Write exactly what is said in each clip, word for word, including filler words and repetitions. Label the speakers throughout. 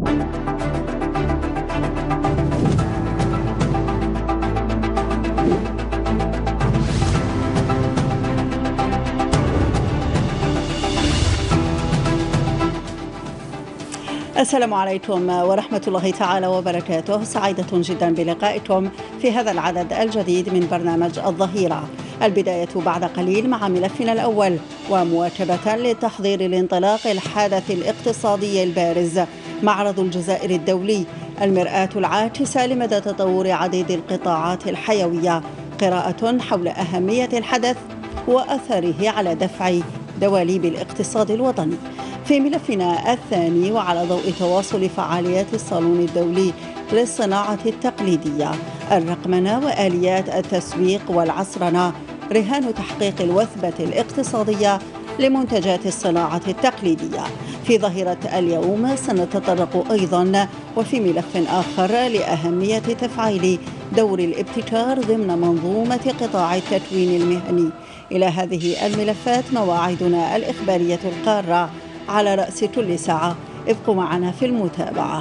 Speaker 1: السلام عليكم ورحمة الله تعالى وبركاته. سعيدة جدا بلقائكم في هذا العدد الجديد من برنامج الظهيرة. البداية بعد قليل مع ملفنا الأول ومواكبة لتحضير الانطلاق الحدث الاقتصادي البارز معرض الجزائر الدولي، المرآة العاكسة لمدى تطور عديد القطاعات الحيوية. قراءة حول أهمية الحدث وأثره على دفع دواليب الاقتصاد الوطني. في ملفنا الثاني وعلى ضوء تواصل فعاليات الصالون الدولي للصناعة التقليدية، الرقمنة وآليات التسويق والعصرنة رهان تحقيق الوثبة الاقتصادية لمنتجات الصناعة التقليدية. في ظهيرة اليوم سنتطرق أيضا وفي ملف آخر لأهمية تفعيل دور الابتكار ضمن منظومة قطاع التكوين المهني. إلى هذه الملفات مواعيدنا الإخبارية القارة على رأس كل ساعة. ابقوا معنا في المتابعة.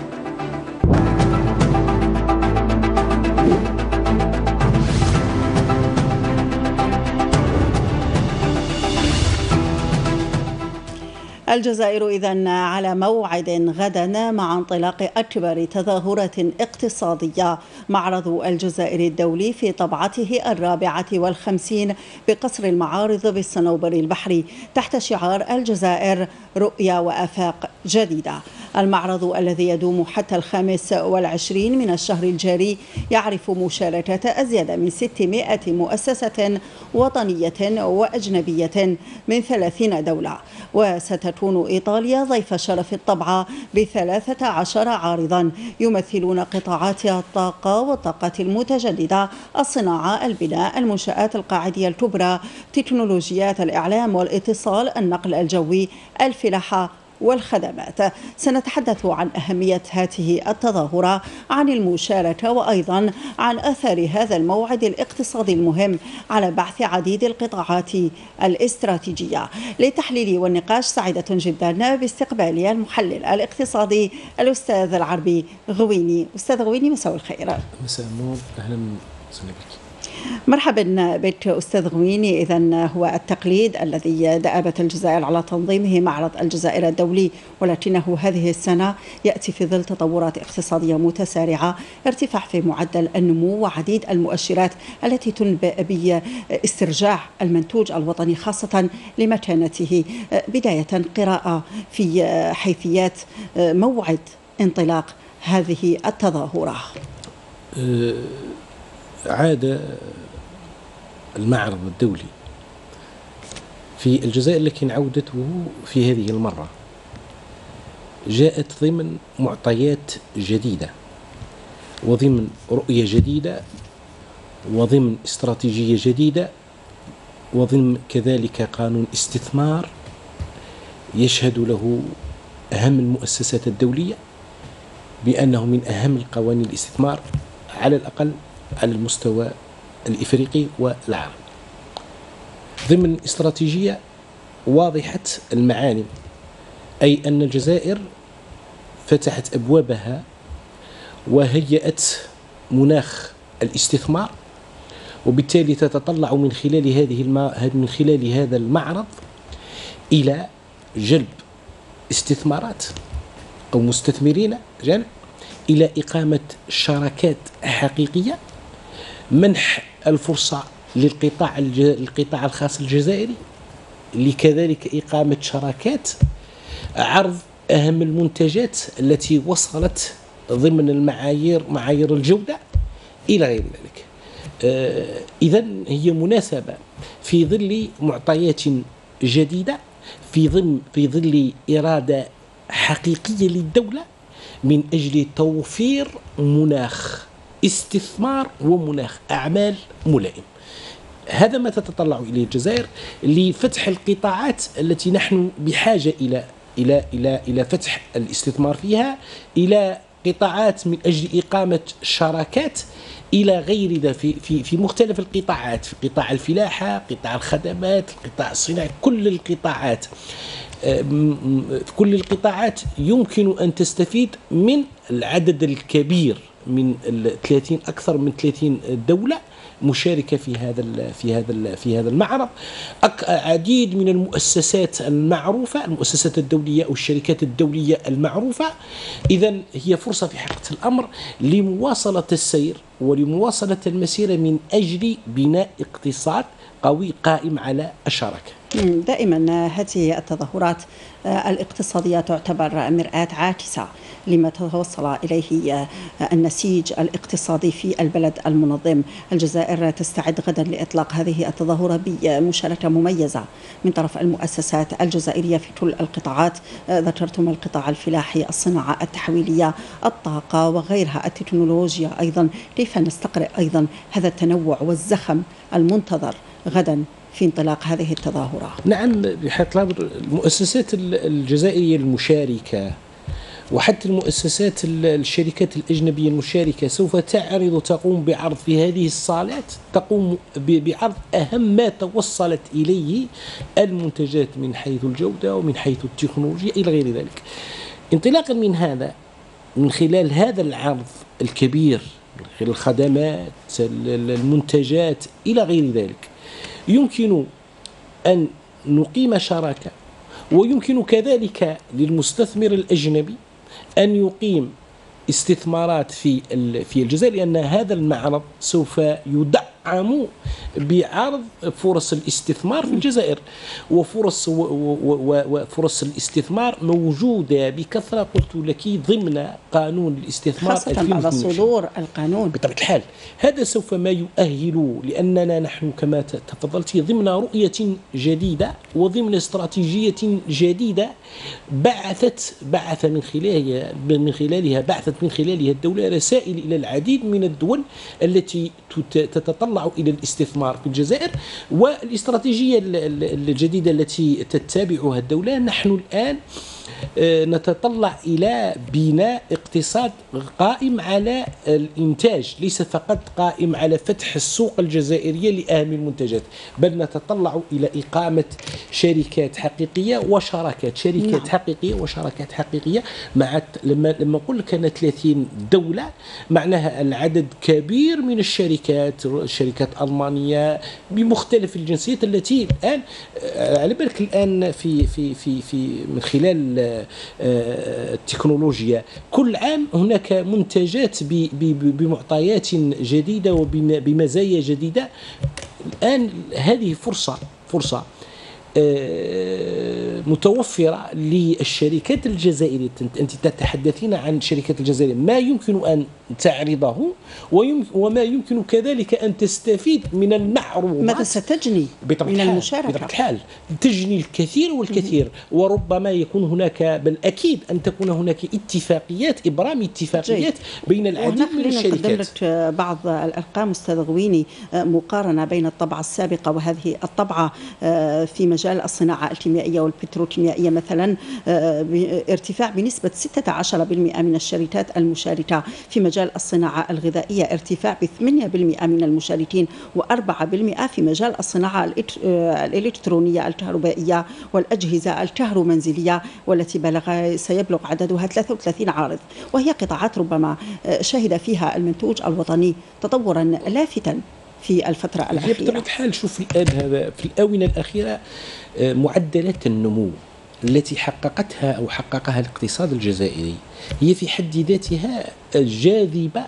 Speaker 1: الجزائر إذن على موعد غدا مع انطلاق أكبر تظاهرة اقتصادية، معرض الجزائر الدولي في طبعته الرابعة والخمسين بقصر المعارض بالصنوبر البحري تحت شعار الجزائر رؤية وآفاق جديدة. المعرض الذي يدوم حتى الخامس والعشرين من الشهر الجاري يعرف مشاركة أزيد من ستمائة مؤسسة وطنية وأجنبية من ثلاثين دولة، وستكون إيطاليا ضيف شرف الطبعة بثلاثة عشر عارضا يمثلون قطاعات الطاقة والطاقة المتجددة، الصناعة، البناء، المنشآت القاعدية الكبرى، تكنولوجيات الإعلام والاتصال، النقل الجوي، الفلاحة والخدمات. سنتحدث عن أهمية هذه التظاهرة، عن المشاركة، وأيضا عن أثر هذا الموعد الاقتصادي المهم على بعث عديد القطاعات الاستراتيجية. للتحليل والنقاش سعيدة جدا باستقبال المحلل الاقتصادي الأستاذ العربي غويني. أستاذ غويني، مساء الخير.
Speaker 2: مساء النور، أهلا وسهلا بك.
Speaker 1: مرحبا بك أستاذ غويني. إذن هو التقليد الذي دأبت الجزائر على تنظيمه معرض الجزائر الدولي، ولكنه هذه السنة يأتي في ظل تطورات اقتصادية متسارعة، ارتفاع في معدل النمو وعديد المؤشرات التي تنبئ باسترجاع المنتوج الوطني خاصة لمكانته. بداية قراءة في حيثيات موعد انطلاق هذه التظاهرة.
Speaker 2: أه عاد المعرض الدولي في الجزائر، لكن عودته في هذه المرة جاءت ضمن معطيات جديدة وضمن رؤية جديدة وضمن استراتيجية جديدة وضمن كذلك قانون استثمار يشهد له أهم المؤسسات الدولية بأنه من أهم القوانين الاستثمار على الأقل على المستوى الإفريقي والعالمي، ضمن استراتيجية واضحة المعالم، أي أن الجزائر فتحت أبوابها وهيأت مناخ الاستثمار، وبالتالي تتطلع من خلال هذه الم... من خلال هذا المعرض إلى جلب استثمارات أو مستثمرين جانب إلى إقامة شراكات حقيقية، منح الفرصة للقطاع القطاع الخاص الجزائري لكذلك إقامة شراكات، عرض أهم المنتجات التي وصلت ضمن المعايير معايير الجودة إلى غير ذلك. آه إذن هي مناسبة في ظل معطيات جديدة، في ظل في ظل إرادة حقيقية للدولة من أجل توفير مناخ استثمار ومناخ أعمال ملائم. هذا ما تتطلع إليه الجزائر لفتح القطاعات التي نحن بحاجة إلى إلى إلى إلى فتح الاستثمار فيها، إلى قطاعات من أجل إقامة شراكات إلى غير ذا في في في مختلف القطاعات، في قطاع الفلاحة، قطاع الخدمات، القطاع الصناعي، كل القطاعات. في كل القطاعات يمكن أن تستفيد من العدد الكبير من ثلاثين أكثر من ثلاثين دولة مشاركة في هذا في هذا في هذا المعرض. عديد من المؤسسات المعروفة، المؤسسات الدولية أو الشركات الدولية المعروفة. إذن هي فرصة في حقيقة الأمر لمواصلة السير ولمواصلة المسيرة من أجل بناء اقتصاد قوي قائم على الشراكة.
Speaker 1: دائما هذه التظاهرات الاقتصادية تعتبر مرآة عاكسة لما توصل إليه النسيج الاقتصادي في البلد المنظم. الجزائر تستعد غدا لإطلاق هذه التظاهرة بمشاركة مميزة من طرف المؤسسات الجزائرية في كل القطاعات. ذكرتم القطاع الفلاحي، الصناعة التحويلية، الطاقة وغيرها، التكنولوجيا أيضا. كيف نستقرئ أيضا هذا التنوع والزخم المنتظر غدا في انطلاق هذه التظاهرة؟
Speaker 2: نعم، بحق المؤسسات الجزائرية المشاركة وحتى المؤسسات الشركات الأجنبية المشاركة سوف تعرض تقوم بعرض في هذه الصالات، تقوم بعرض أهم ما توصلت إليه المنتجات من حيث الجودة ومن حيث التكنولوجيا إلى غير ذلك. انطلاقا من هذا، من خلال هذا العرض الكبير، من خلال الخدمات، المنتجات إلى غير ذلك، يمكن أن نقيم شراكة، ويمكن كذلك للمستثمر الأجنبي أن يقيم استثمارات في في الجزائر، لأن هذا المعرض سوف يدعم بعرض فرص الاستثمار في الجزائر، وفرص وفرص الاستثمار موجودة بكثرة قلت لك ضمن قانون الاستثمار
Speaker 1: خاصة بعد صدور القانون.
Speaker 2: بطبيعة الحال هذا سوف ما يؤهل، لأننا نحن كما تفضلت ضمن رؤية جديدة وضمن استراتيجية جديدة بعثت بعث من خلالها من خلالها بعثت من خلالها الدولة رسائل إلى العديد من الدول التي تتطلع إلى الاستثمار في الجزائر. والاستراتيجية الجديدة التي تتبعها الدولة، نحن الآن نتطلع إلى بناء اقتصاد قائم على الإنتاج، ليس فقط قائم على فتح السوق الجزائرية لأهم المنتجات، بل نتطلع إلى إقامة شركات حقيقية وشراكات شركات نعم. حقيقية وشراكات حقيقية. مع لما لما نقول لك أن ثلاثين دولة، معناها العدد كبير من الشركات، الشركات الألمانية بمختلف الجنسيات التي الآن على بالك الآن في في في في من خلال التكنولوجيا كل عام هناك منتجات بمعطيات جديدة وبمزايا جديدة. الآن هذه فرصة فرصة متوفرة للشركات الجزائرية. أنت تتحدثين عن الشركات الجزائرية، ما يمكن أن تعرضه وما يمكن كذلك أن تستفيد من المعروضات.
Speaker 1: ماذا ستجني من المشاركة؟
Speaker 2: بطبيعة الحال تجني الكثير والكثير، وربما يكون هناك، بل أكيد أن تكون هناك اتفاقيات، إبرام اتفاقيات بين العديد من الشركات.
Speaker 1: نقدم لك بعض الأرقام أستاذ غويني، مقارنة بين الطبعة السابقة وهذه الطبعة في مجال الصناعة الكيميائية والبتروكيميائية مثلا، ارتفاع بنسبة ستة عشر بالمئة من الشركات المشاركة. في مجال الصناعة الغذائية ارتفاع ب ثمانية بالمئة من المشاركين، وأربعة بالمئة في مجال الصناعة الإلكترونية الكهربائية والأجهزة الكهرومنزلية، والتي بلغ سيبلغ عددها ثلاثة وثلاثين عارض، وهي قطاعات ربما شهد فيها المنتوج الوطني تطورا لافتا في الفترة الأخيرة.
Speaker 2: بطبيعة الحال شوف الآن هذا في الآونة الأخيرة معدلات النمو التي حققتها أو حققها الاقتصاد الجزائري هي في حد ذاتها جاذبة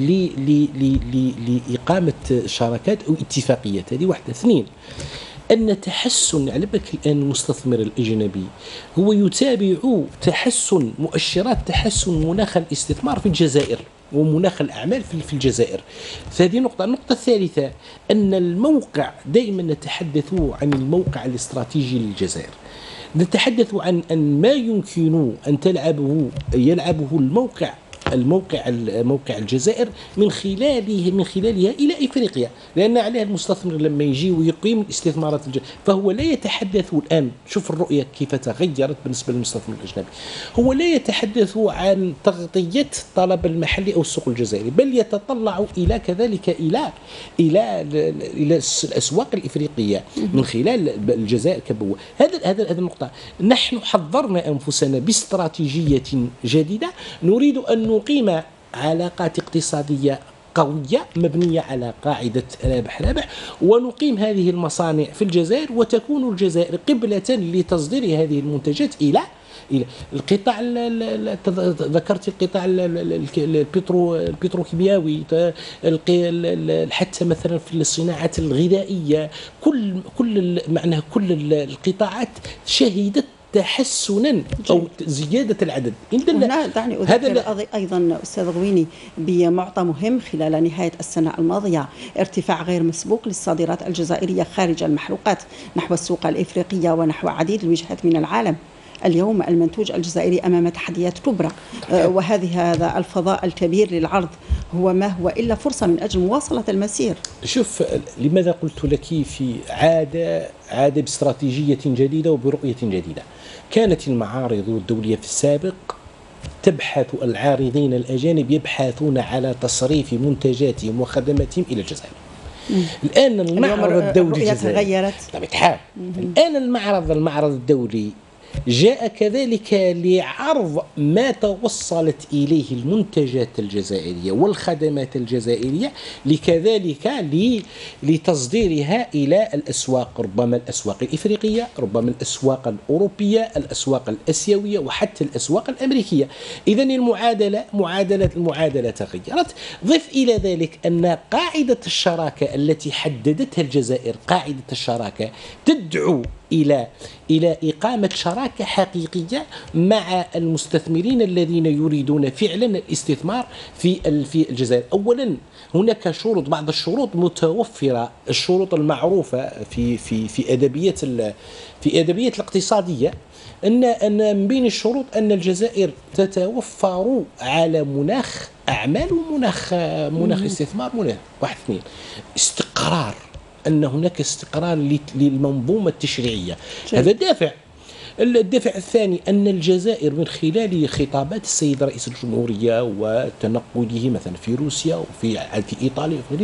Speaker 2: لإقامة شراكات أو اتفاقيات. هذه واحدة. اثنين، أن تحسن على بالك الآن المستثمر الأجنبي هو يتابع تحسن مؤشرات تحسن مناخ الاستثمار في الجزائر ومناخ الأعمال في الجزائر. فهذه نقطة. النقطة الثالثة أن الموقع، دائما نتحدث عن الموقع الاستراتيجي للجزائر، نتحدث عن أن ما يمكن أن تلعبه يلعبه الموقع الموقع موقع الجزائر من خلاله من خلالها إلى إفريقيا، لأن عليه المستثمر لما يجي ويقيم الاستثمارات الجزائرية فهو لا يتحدث الآن، شوف الرؤية كيف تغيرت بالنسبة للمستثمر الأجنبي، هو لا يتحدث عن تغطية الطلب المحلي أو السوق الجزائري، بل يتطلع إلى كذلك إلى إلى إلى الأسواق الإفريقية من خلال الجزائر كبوة. هذا هذا هذا النقطة. نحن حضرنا أنفسنا باستراتيجية جديدة، نريد أن نقيم علاقات اقتصادية قوية مبنية على قاعدة رابح رابح، ونقيم هذه المصانع في الجزائر، وتكون الجزائر قبلة لتصدير هذه المنتجات إلى إلى القطاع. ذكرت القطاع البترو البتروكيماوي، حتى مثلا في الصناعات الغذائية، كل كل معناه كل القطاعات شهدت تحسنا أو زيادة العدد.
Speaker 1: هنا دعني أذكر أيضا أستاذ غويني بمعطى مهم خلال نهاية السنة الماضية: ارتفاع غير مسبوق للصادرات الجزائرية خارج المحروقات نحو السوق الإفريقية ونحو عديد الوجهات من العالم. اليوم المنتوج الجزائري أمام تحديات كبرى، وهذه هذا الفضاء الكبير للعرض هو ما هو إلا فرصة من أجل مواصلة المسير.
Speaker 2: شوف، لماذا قلت لك في عادة عادة باستراتيجية جديدة وبرؤية جديدة. كانت المعارض الدولية في السابق تبحث، العارضين الأجانب يبحثون على تصريف منتجاتهم وخدماتهم إلى الجزائر. الآن المعرض الدولي
Speaker 1: تغيرت
Speaker 2: طبعا. الآن المعرض المعرض الدولي جاء كذلك لعرض ما توصلت إليه المنتجات الجزائرية والخدمات الجزائرية، لكذلك لتصديرها إلى الأسواق، ربما الأسواق الإفريقية، ربما الأسواق الأوروبية، الأسواق الأسيوية، وحتى الأسواق الأمريكية. إذن المعادلة معادلة المعادلة تغيرت. ضف إلى ذلك أن قاعدة الشراكة التي حددتها الجزائر، قاعدة الشراكة تدعو إلى إلى إقامة شراكة حقيقية مع المستثمرين الذين يريدون فعلا الاستثمار في في الجزائر. أولا هناك شروط، بعض الشروط متوفرة، الشروط المعروفة في في في أدبية في أدبية الاقتصادية، أن أن من بين الشروط أن الجزائر تتوفر على مناخ أعمال ومناخ مناخ استثمار. مناخ واحد اثنين استقرار، أن هناك استقرار للمنظومة التشريعية. جي. هذا دافع. الدافع الثاني أن الجزائر من خلال خطابات السيد رئيس الجمهورية وتنقله مثلا في روسيا وفي في إيطاليا وفي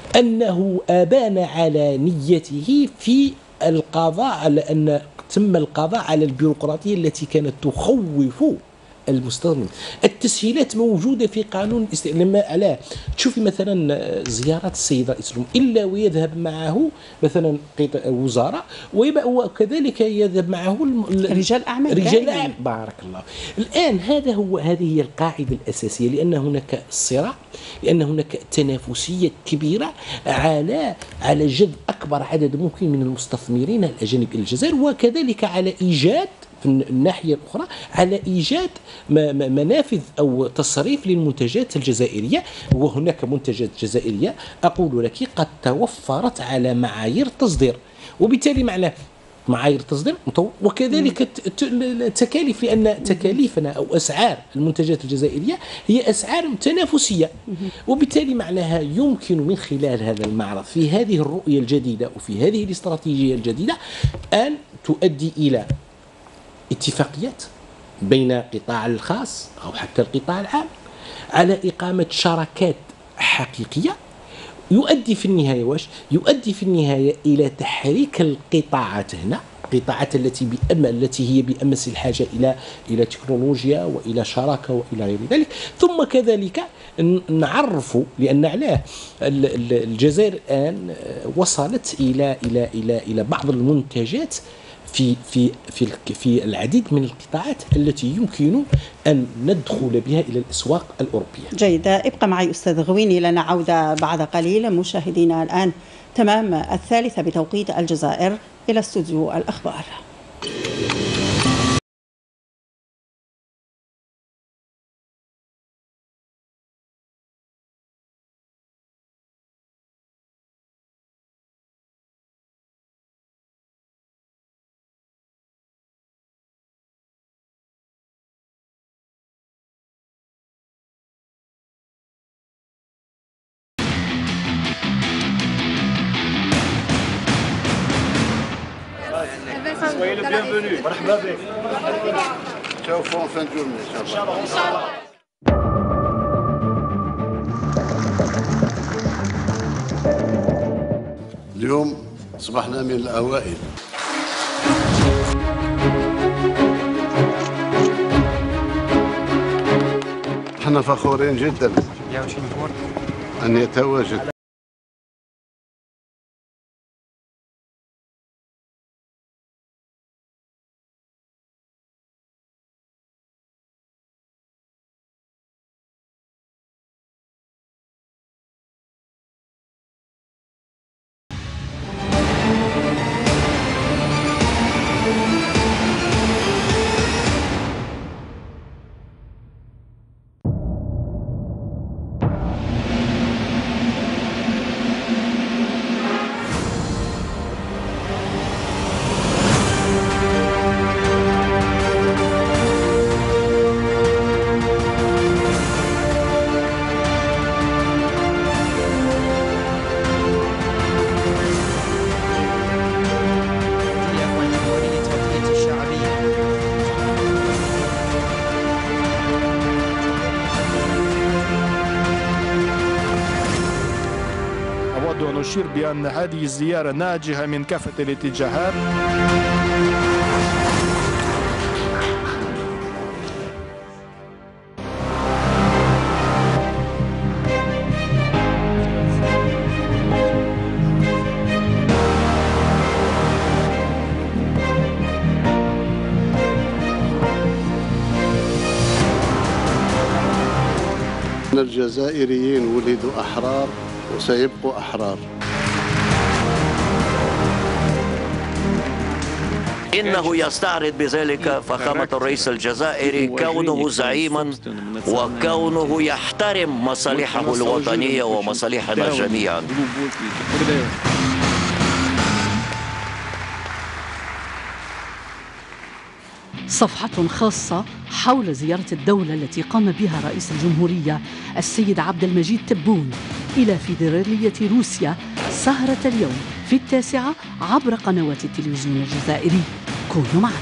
Speaker 2: أنه أبان على نيته في القضاء على أن تم القضاء على البيروقراطية التي كانت تخوف المستثمر. التسهيلات موجودة في قانون الاستثمار. لما علاه تشوفي مثلا زيارات السيد رئيس الجمهورية إلا ويذهب معه مثلا وزراء، وكذلك يذهب معه
Speaker 1: رجال أعمال.
Speaker 2: رجال أعمال. بارك الله. الآن هذا هو هذه هي القاعدة الأساسية، لأن هناك صراع، لأن هناك تنافسية كبيرة على على جذب أكبر عدد ممكن من المستثمرين الأجانب إلى الجزائر، وكذلك على إيجاد في الناحية الأخرى على إيجاد منافذ أو تصريف للمنتجات الجزائرية. وهناك منتجات جزائرية أقول لك قد توفرت على معايير التصدير، وبالتالي معناه معايير التصدير، وكذلك التكاليف، لأن تكاليفنا أو أسعار المنتجات الجزائرية هي أسعار تنافسية، وبالتالي معناها يمكن من خلال هذا المعرض في هذه الرؤية الجديدة وفي هذه الاستراتيجية الجديدة أن تؤدي إلى اتفاقيات بين القطاع الخاص أو حتى القطاع العام على إقامة شراكات حقيقية، يؤدي في النهاية واش يؤدي في النهاية إلى تحريك القطاعات هنا، القطاعات التي بأم التي هي بأمس الحاجة إلى إلى تكنولوجيا وإلى شراكة وإلى غير ذلك. ثم كذلك نعرف، لأن علاه الجزائر الآن وصلت إلى إلى إلى إلى بعض المنتجات في في في في العديد من القطاعات التي يمكن أن ندخل بها إلى الأسواق الأوروبية.
Speaker 1: جيد، ابقى معي أستاذ غويني، لنا عودة بعد قليل. مشاهدينا الآن تمام الثالثة بتوقيت الجزائر إلى استوديو الأخبار.
Speaker 3: مرحبا بك. نشوفوا في الجورني ان شاء الله. اليوم أصبحنا من الأوائل. احنا فخورين جدا أن يتواجد
Speaker 4: نشير بأن هذه الزيارة ناجحة من كافة الاتجاهات.
Speaker 3: الجزائريين ولدوا أحرار وسيبقوا أحرار.
Speaker 5: إنه يستعرض بذلك فخامة الرئيس الجزائري كونه زعيما وكونه يحترم مصالحه الوطنية ومصالحنا جميعا.
Speaker 6: صفحة خاصة حول زيارة الدولة التي قام بها رئيس الجمهورية السيد عبد المجيد تبون إلى فيدرالية روسيا سهرة اليوم في التاسعة عبر قنوات التلفزيون الجزائري. كونوا معنا.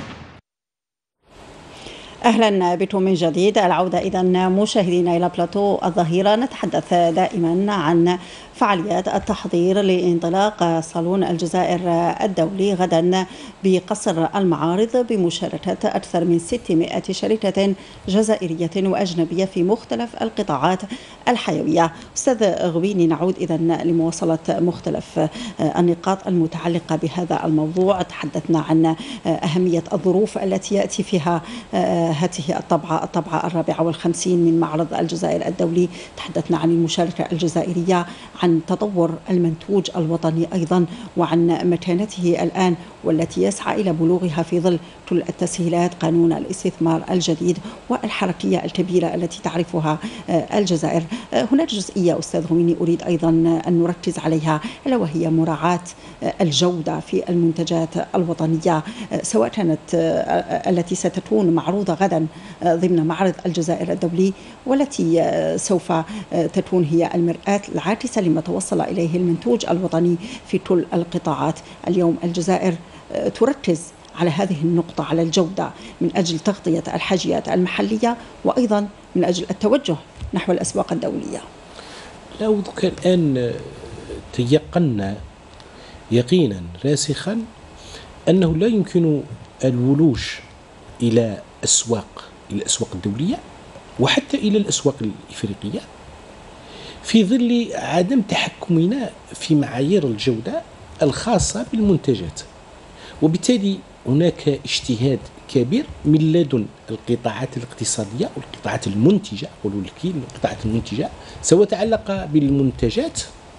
Speaker 1: أهلا بكم من جديد. العودة إذا مشاهدينا إلى بلاطو الظهيرة. نتحدث دائما عن فعاليات التحضير لانطلاق صالون الجزائر الدولي غدا بقصر المعارض بمشاركة أكثر من ستمائة شركة جزائرية وأجنبية في مختلف القطاعات الحيوية. أستاذ غويني، نعود إذا لمواصلة مختلف النقاط المتعلقة بهذا الموضوع. تحدثنا عن أهمية الظروف التي يأتي فيها هذه الطبعة الطبعة الرابعة والخمسين من معرض الجزائر الدولي. تحدثنا عن المشاركة الجزائرية، عن تطور المنتوج الوطني أيضا، وعن مكانته الآن والتي يسعى إلى بلوغها في ظل كل التسهيلات، قانون الاستثمار الجديد والحركية الكبيرة التي تعرفها الجزائر. هناك جزئية أستاذ غويني أريد أيضا أن نركز عليها، ألا وهي مراعاة الجودة في المنتجات الوطنية، سواء كانت التي ستكون معروضة غدا ضمن معرض الجزائر الدولي والتي سوف تكون هي المرآة العاكسة لما توصل إليه المنتوج الوطني في كل القطاعات. اليوم الجزائر تركز على هذه النقطة، على الجودة، من أجل تغطية الحاجيات المحلية وأيضا من أجل التوجه نحو الأسواق الدولية.
Speaker 2: لو كان الآن تيقنا يقينا راسخا أنه لا يمكن الولوج إلى أسواق إلى الأسواق الدولية وحتى إلى الأسواق الإفريقية في ظل عدم تحكمنا في معايير الجودة الخاصة بالمنتجات. وبالتالي هناك اجتهاد كبير من لدن القطاعات الاقتصادية والقطاعات المنتجة، أقول لك القطاعات المنتجة، سواء تعلق بالمنتجات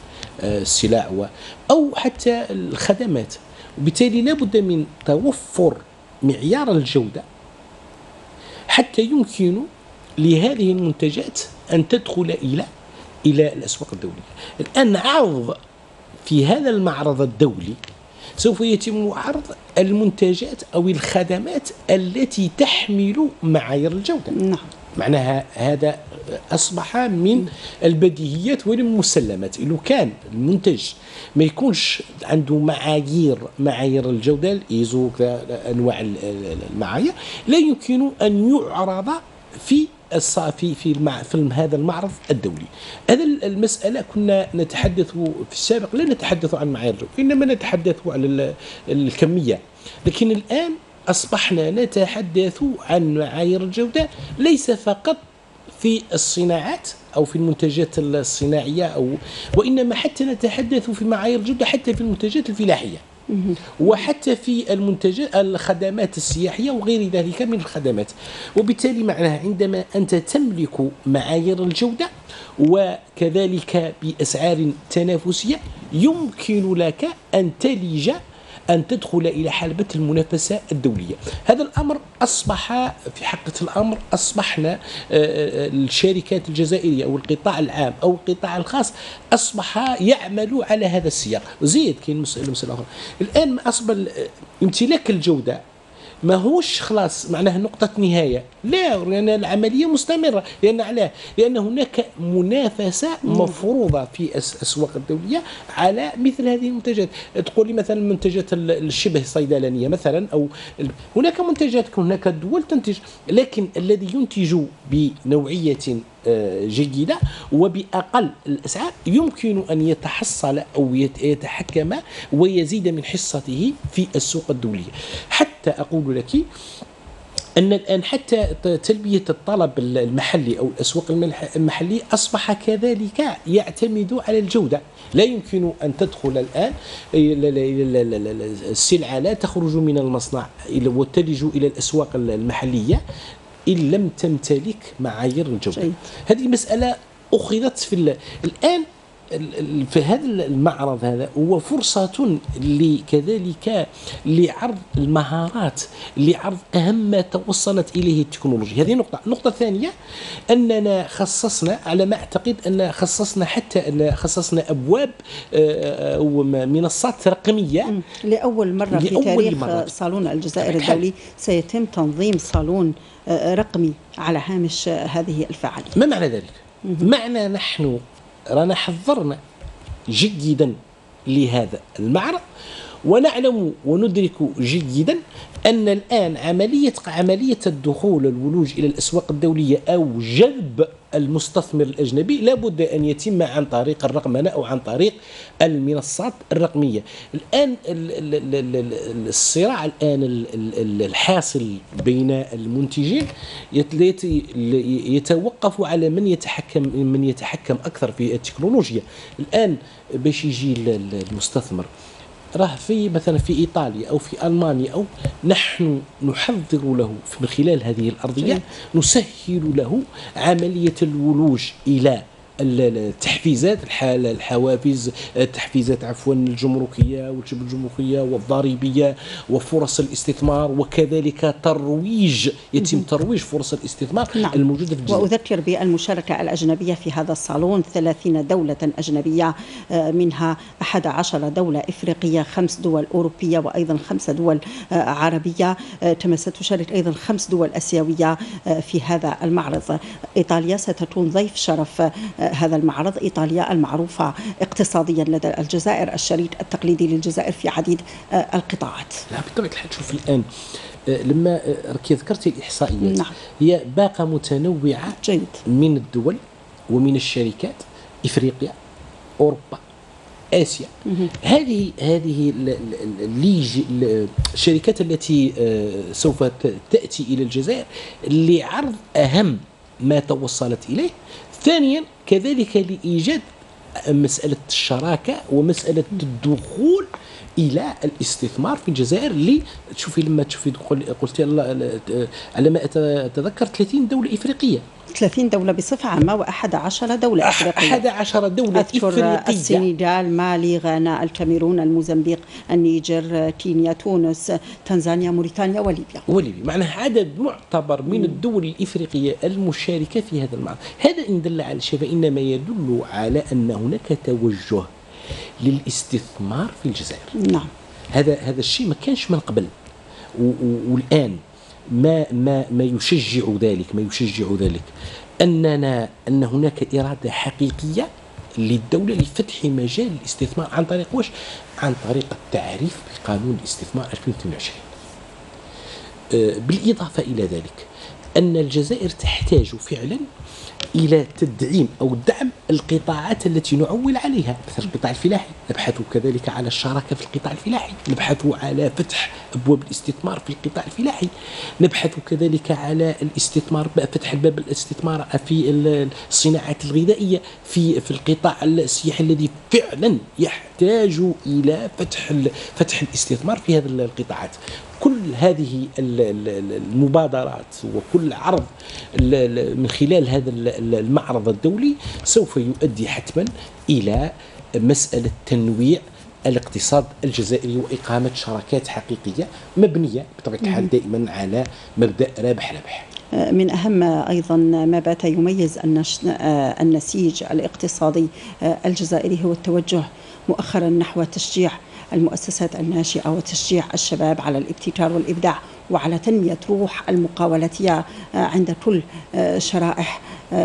Speaker 2: السلع أو حتى الخدمات. وبالتالي لا بد من توفر معيار الجودة حتى يمكن لهذه المنتجات أن تدخل إلى إلى الأسواق الدولية. الآن عرض في هذا المعرض الدولي سوف يتم عرض المنتجات أو الخدمات التي تحمل معايير الجودة.
Speaker 1: نعم.
Speaker 2: معناها هذا أصبح من البديهيات والمسلمات. لو كان المنتج ما يكونش عنده معايير معايير الجودة الإيزو أنواع المعايير، لا يمكن أن يعرض في في في المع... في هذا المعرض الدولي. هذا المسألة كنا نتحدث في السابق، لا نتحدث عن معايير الجودة، إنما نتحدث عن الكمية. لكن الآن أصبحنا نتحدث عن معايير الجودة ليس فقط في الصناعات أو في المنتجات الصناعية، أو وإنما حتى نتحدث في معايير الجودة حتى في المنتجات الفلاحية، وحتى في المنتجات الخدمات السياحية وغير ذلك من الخدمات. وبالتالي معناها عندما أنت تملك معايير الجودة وكذلك بأسعار تنافسية، يمكن لك أن تلج أن تدخل إلى حلبة المنافسة الدولية. هذا الأمر أصبح في حقيقة الأمر أصبحنا الشركات الجزائرية أو القطاع العام أو القطاع الخاص أصبح يعمل على هذا السياق. زيد كاين مسألة مسألة أخرى الآن، أصبح امتلاك الجودة ما هوش خلاص معناه نقطة نهاية، لا، لأن العملية مستمرة. لأن علاه؟ لأن هناك منافسة مفروضة في الأسواق الدولية على مثل هذه المنتجات. تقول لي مثلا المنتجات الشبه صيدلانية مثلا، أو هناك منتجات، هناك دول تنتج، لكن الذي ينتج بنوعية جيدة وبأقل الأسعار يمكن أن يتحصل أو يتحكم ويزيد من حصته في السوق الدولية. حتى أقول لك أن الآن حتى تلبية الطلب المحلي أو الأسواق المحلية أصبح كذلك يعتمد على الجودة. لا يمكن أن تدخل الآن السلعة لا تخرج من المصنع وتلج إلى الأسواق المحلية إن لم تمتلك معايير الجودة. شيء. هذه مسألة أخذت في الآن في هذا المعرض. هذا هو فرصة كذلك لعرض المهارات، لعرض أهم ما توصلت إليه التكنولوجيا. هذه نقطة. النقطة الثانية أننا خصصنا، على ما أعتقد أن خصصنا حتى أن خصصنا أبواب ومنصات رقمية
Speaker 1: لأول مرة في تاريخ مرة. صالون الجزائر الدولي سيتم تنظيم صالون رقمي على هامش هذه الفعالية.
Speaker 2: ما معنى ذلك؟ معنى نحن رانا حضرنا جيدا لهذا المعرض، ونعلم وندرك جيدا أن الآن عملية عملية الدخول الولوج إلى الأسواق الدولية أو جلب المستثمر الأجنبي لابد أن يتم عن طريق الرقمنة أو عن طريق المنصات الرقمية. الآن الصراع الآن الحاصل بين المنتجين يتوقف على من يتحكم من يتحكم أكثر في التكنولوجيا. الآن باش يجي المستثمر راه في مثلا في إيطاليا أو في ألمانيا، أو نحن نحضر له من خلال هذه الأرضية، نسهل له عملية الولوج إلى التحفيزات الحوافز التحفيزات عفوا الجمركية والجمركية والضريبية وفرص الاستثمار، وكذلك ترويج يتم ترويج فرص الاستثمار نعم. الموجودة في الجزائر.
Speaker 1: وأذكر بالمشاركة الأجنبية في هذا الصالون ثلاثين دولة أجنبية، منها أحد عشر دولة إفريقية، خمس دول أوروبية، وأيضا خمس دول عربية. ستشارك أيضا خمس دول آسيوية في هذا المعرض. إيطاليا ستكون ضيف شرف هذا المعرض. إيطاليا المعروفة اقتصاديا لدى الجزائر، الشريك التقليدي للجزائر في عديد القطاعات.
Speaker 2: لا بالطبع الحال. شوف الآن لما ذكرت الإحصائيات نعم. هي باقة متنوعة جيد. من الدول ومن الشركات، إفريقيا، أوروبا، آسيا. هذه هذه الشركات التي سوف تأتي إلى الجزائر لعرض أهم ما توصلت إليه. ثانيا كذلك لإيجاد مسألة الشراكة ومسألة الدخول إلى الاستثمار في الجزائر. اللي تشوفي لما تشوفي قلت على ما أتذكر ثلاثين دولة إفريقية،
Speaker 1: ثلاثين دولة بصفة عامة وأحد عشر دولة إفريقية.
Speaker 2: أحد عشر دولة إفريقية:
Speaker 1: السنغال، مالي، غانا، الكاميرون، الموزمبيق، النيجر، كينيا، تونس، تنزانيا، موريتانيا، وليبيا.
Speaker 2: وليبيا معناها عدد معتبر من الدول الإفريقية المشاركة في هذا المعرض. هذا إن دل على شيء فإنما يدل على أن هناك توجه للاستثمار في الجزائر.
Speaker 1: نعم.
Speaker 2: هذا هذا الشيء ما كانش من قبل، والآن ما ما ما يشجع ذلك ما يشجع ذلك أننا أن هناك إرادة حقيقية للدولة لفتح مجال الاستثمار عن طريق واش؟ عن طريق التعريف بقانون الاستثمار ألفين واثنين وعشرين. بالإضافة إلى ذلك أن الجزائر تحتاج فعلا إلى تدعيم أو دعم القطاعات التي نعول عليها، مثل القطاع الفلاحي، نبحث كذلك على الشراكة في القطاع الفلاحي، نبحث على فتح أبواب الاستثمار في القطاع الفلاحي، نبحث كذلك على الاستثمار، فتح باب الاستثمار في الصناعات الغذائية، في في القطاع السياحي الذي فعلا يحتاج إلى فتح فتح الاستثمار في هذه القطاعات. كل هذه المبادرات وكل عرض من خلال هذا المعرض الدولي سوف يؤدي حتما إلى مسألة تنويع الاقتصاد الجزائري وإقامة شراكات حقيقية مبنية بطبيعة الحال دائما على مبدأ رابح رابح.
Speaker 1: من أهم أيضا ما بات يميز النسيج الاقتصادي الجزائري هو التوجه مؤخرا نحو تشجيع المؤسسات الناشئة وتشجيع الشباب على الابتكار والإبداع وعلى تنمية روح المقاولاتية عند كل شرائح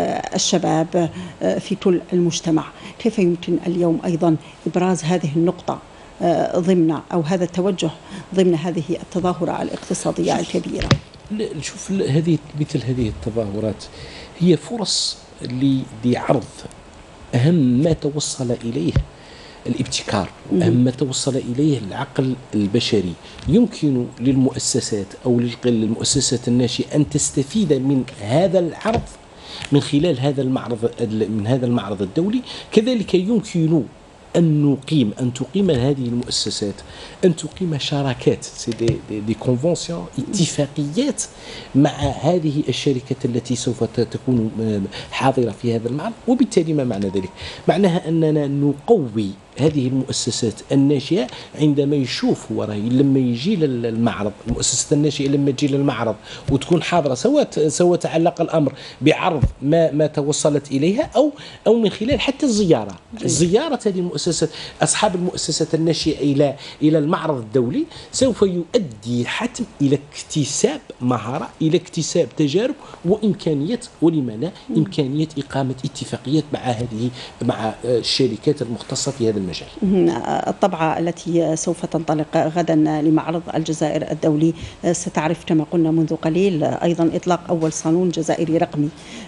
Speaker 1: الشباب في كل المجتمع. كيف يمكن اليوم أيضا إبراز هذه النقطة ضمن أو هذا التوجه ضمن هذه التظاهرة الاقتصادية الكبيرة؟
Speaker 2: نشوف هذه مثل هذه التظاهرات هي فرص لعرض أهم ما توصل إليه الابتكار، وأهم ما توصل إليه العقل البشري. يمكن للمؤسسات أو للمؤسسات الناشئة أن تستفيد من هذا العرض من خلال هذا المعرض من هذا المعرض الدولي. كذلك يمكن أن نقيم أن تقيم هذه المؤسسات أن تقيم شراكات دي, دي كونفونسيون اتفاقيات مع هذه الشركات التي سوف تكون حاضرة في هذا المعرض. وبالتالي ما معنى ذلك؟ معناها أننا نقوي هذه المؤسسات الناشئة عندما يشوفوا وراي لما يجي للمعرض، المؤسسات الناشئة لما تجي للمعرض وتكون حاضرة، سواء سواء تعلق الأمر بعرض ما ما توصلت إليها أو أو من خلال حتى الزيارة، زيارة هذه المؤسسات، أصحاب المؤسسات الناشئة إلى إلى المعرض الدولي سوف يؤدي حتم إلى اكتساب مهارة، إلى اكتساب تجارب وإمكانية، ولما لا إمكانية إقامة اتفاقيات مع هذه مع الشركات المختصة في هذا المجال.
Speaker 1: الطبعة التي سوف تنطلق غدا لمعرض الجزائر الدولي ستعرف كما قلنا منذ قليل أيضا إطلاق أول صالون جزائري رقمي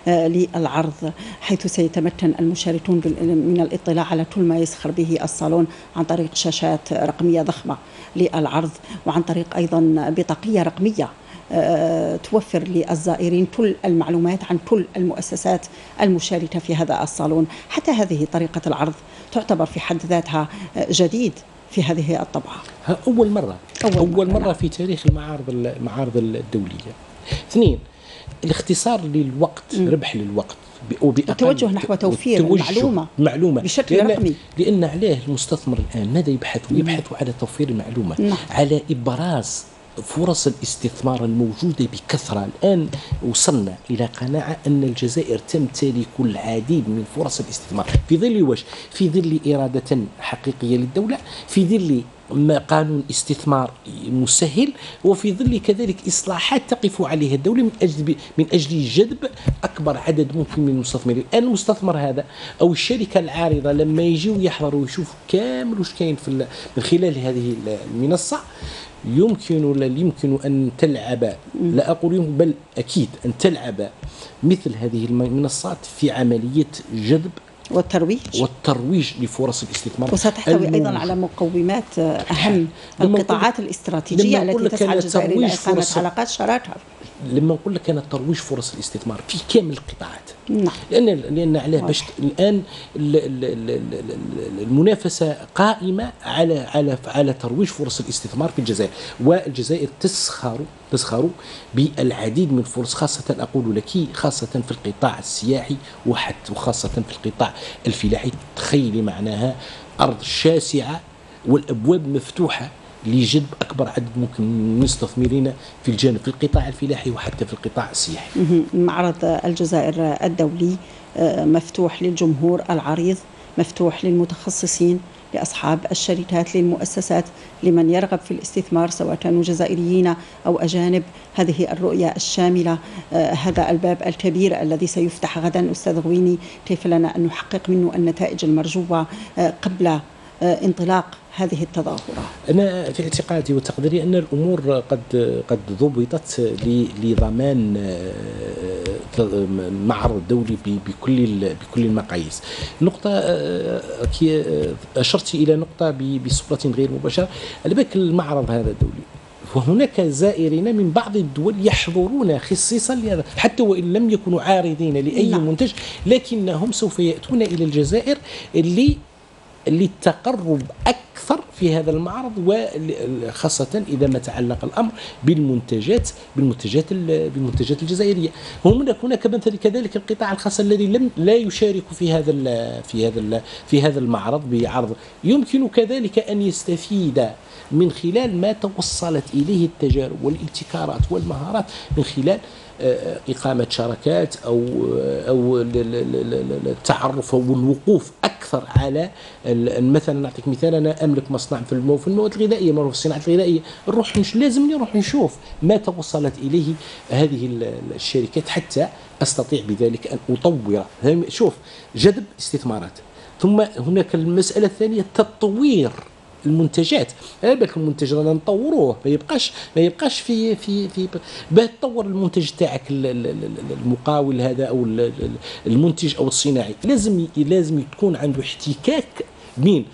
Speaker 1: للعرض، حيث سيتمكن المشاركون من الاطلاع على كل ما يسخر به الصالون عن طريق شاشات رقمية ضخمة للعرض، وعن طريق أيضا بطاقية رقمية توفر للزائرين كل المعلومات عن كل المؤسسات المشاركة في هذا الصالون. حتى هذه طريقة العرض تعتبر في حد ذاتها جديد في هذه الطبعة،
Speaker 2: أول مرة أول, أول مرة, مرة
Speaker 1: في
Speaker 2: تاريخ المعارض المعارض الدولية. اثنين، الاختصار للوقت، م. ربح للوقت
Speaker 1: والتوجه نحو توفير المعلومة
Speaker 2: معلومة
Speaker 1: بشكل
Speaker 2: لأن
Speaker 1: رقمي.
Speaker 2: لأن عليه المستثمر الآن ماذا يبحث؟ يبحث على توفير المعلومة، م. على إبراز فرص الاستثمار الموجودة بكثرة. الآن وصلنا إلى قناعة أن الجزائر تمتلك العديد من فرص الاستثمار في ظل واش؟ في ظل إرادة حقيقية للدولة، في ظل ما قانون استثمار مسهل، وفي ظل كذلك إصلاحات تقف عليها الدولة من أجل من أجل جذب أكبر عدد ممكن من المستثمرين. الآن المستثمر هذا أو الشركة العارضة لما يجيوا يحضروا ويشوفوا كامل واش كاين في من خلال هذه المنصة، يمكن ولا يمكن أن تلعب، لا أقول يمكن بل أكيد أن تلعب مثل هذه المنصات في عملية جذب
Speaker 1: والترويج
Speaker 2: والترويج لفرص الاستثمار،
Speaker 1: وستحتوي أيضا على مقومات أهم القطاعات الاستراتيجية التي تسعى الجزائر إلى إقامة علاقات شراكة.
Speaker 2: لما نقول لك أنا ترويج فرص الاستثمار في كامل القطاعات،
Speaker 1: نعم.
Speaker 2: لأن لأن عليه باش الآن المنافسة قائمة على على على ترويج فرص الاستثمار في الجزائر، والجزائر تسخر تسخر بالعديد من الفرص، خاصة أقول لك خاصة في القطاع السياحي وحتى وخاصة في القطاع الفلاحي. تخيلي معناها أرض شاسعة والأبواب مفتوحة لجذب أكبر عدد ممكن من المستثمرين في الجانب في القطاع الفلاحي وحتى في القطاع السياحي.
Speaker 1: معرض الجزائر الدولي مفتوح للجمهور العريض، مفتوح للمتخصصين، لأصحاب الشركات، للمؤسسات، لمن يرغب في الاستثمار سواء كانوا جزائريين أو أجانب. هذه الرؤية الشاملة، آه هذا الباب الكبير الذي سيفتح غدا. أستاذ غويني، كيف لنا أن نحقق منه النتائج المرجوة آه قبل آه انطلاق هذه التظاهرات؟
Speaker 2: أنا في اعتقادي وتقديري أن الأمور قد قد ضبطت لضمان المعرض الدولي بكل بكل المقاييس. نقطة أشرت إلى نقطة بصورة غير مباشرة، على بالك المعرض هذا الدولي وهناك زائرين من بعض الدول يحضرون خصيصا لهذا، حتى وإن لم يكونوا عارضين لأي لا. منتج، لكنهم سوف يأتون إلى الجزائر اللي للتقرب أكثر في هذا المعرض، وخاصة إذا ما تعلق الأمر بالمنتجات بالمنتجات بالمنتجات الجزائرية. هناك هناك مثلا كذلك القطاع الخاص الذي لم لا يشارك في هذا في هذا في هذا المعرض بعرض، يمكن كذلك أن يستفيد من خلال ما توصلت إليه التجارب والابتكارات والمهارات من خلال إقامة شراكات أو أو التعرف والوقوف أكثر على مثلا. نعطيك مثال، أنا أملك مصنع في المواد الغذائية، في الصناعة الغذائية، نروح نش... لازم نروح نشوف ما توصلت إليه هذه الشركات حتى أستطيع بذلك أن أطور. شوف، جذب استثمارات، ثم هناك المسألة الثانية تطوير المنتجات. على بالك المنتج رانا نطوروه، ما يبقاش ما يبقاش في في في باه تطور المنتج تاعك المقاول هذا او المنتج او الصناعي، لازم لازم تكون عنده احتكاك بين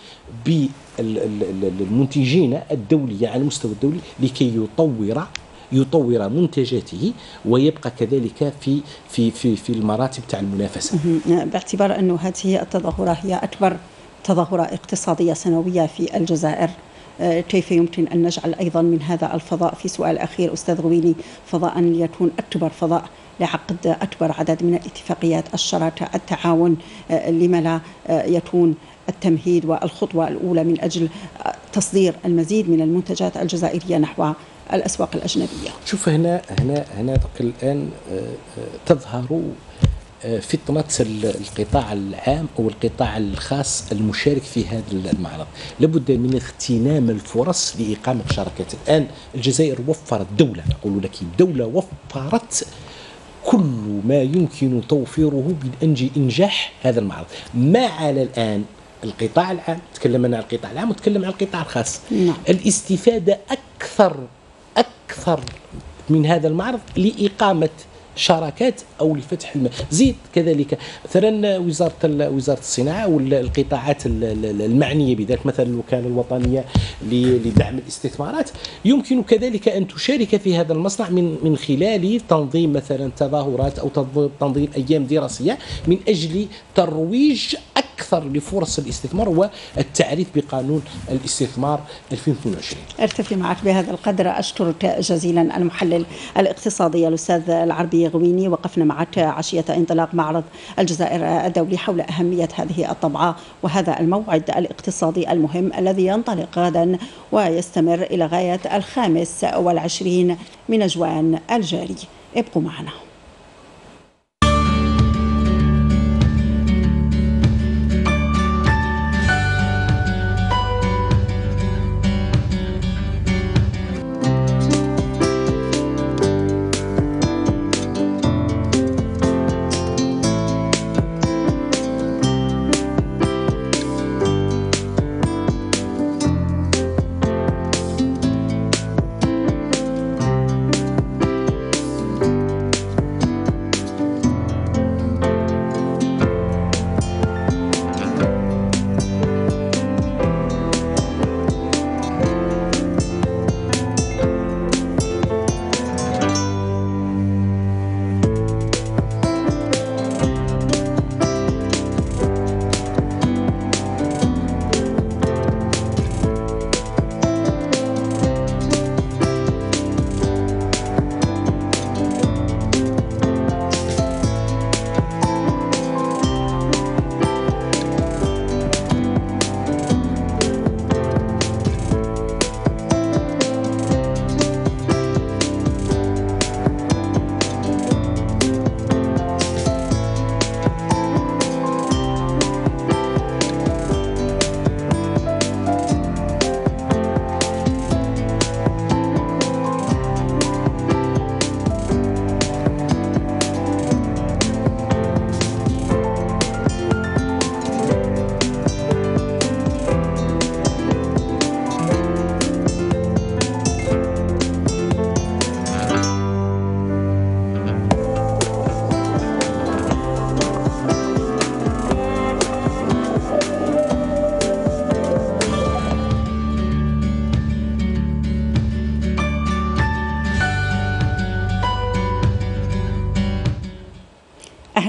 Speaker 2: بالمنتجين الدولية على المستوى الدولي لكي يطور يطور منتجاته ويبقى كذلك في في في في المراتب تاع المنافسة.
Speaker 1: باعتبار انه هذه التظاهرة هي اكبر تظاهرة اقتصادية سنوية في الجزائر، كيف يمكن أن نجعل أيضا من هذا الفضاء، في سؤال أخير أستاذ غويني، فضاء ليكون أكبر فضاء لعقد أكبر عدد من الاتفاقيات الشراكة التعاون، لما لا يكون التمهيد والخطوة الأولى من أجل تصدير المزيد من المنتجات الجزائرية نحو الأسواق الأجنبية؟
Speaker 2: شوف، هنا هنا هنا الآن تظهر فطنة القطاع العام أو القطاع الخاص المشارك في هذا المعرض. لابد من اغتنام الفرص لإقامة شراكات. الآن الجزائر وفرت، دولة أقول لك دولة وفرت كل ما يمكن توفيره من أجل إنجاح هذا المعرض. ما على الآن القطاع العام، تكلم عن القطاع العام وتكلم عن القطاع الخاص، نعم. الاستفادة أكثر أكثر من هذا المعرض لإقامة شراكات او لفتح الم... زيد كذلك مثلا وزاره وزاره الصناعه والقطاعات المعنيه بذلك، مثلا الوكاله الوطنيه لدعم الاستثمارات، يمكن كذلك ان تشارك في هذا المصنع من من خلال تنظيم مثلا تظاهرات او تنظيم ايام دراسيه من اجل ترويج اكثر لفرص الاستثمار والتعريف بقانون الاستثمار ألفين واثنين وعشرين.
Speaker 1: ارتفي معك بهذا القدر. اشكرك جزيلا المحلل الاقتصادي الاستاذ العربي غويني. وقفنا معك عشيه انطلاق معرض الجزائر الدولي حول اهميه هذه الطبعه وهذا الموعد الاقتصادي المهم الذي ينطلق غدا ويستمر الى غايه الخامس والعشرين من جوان الجاري. ابقوا معنا.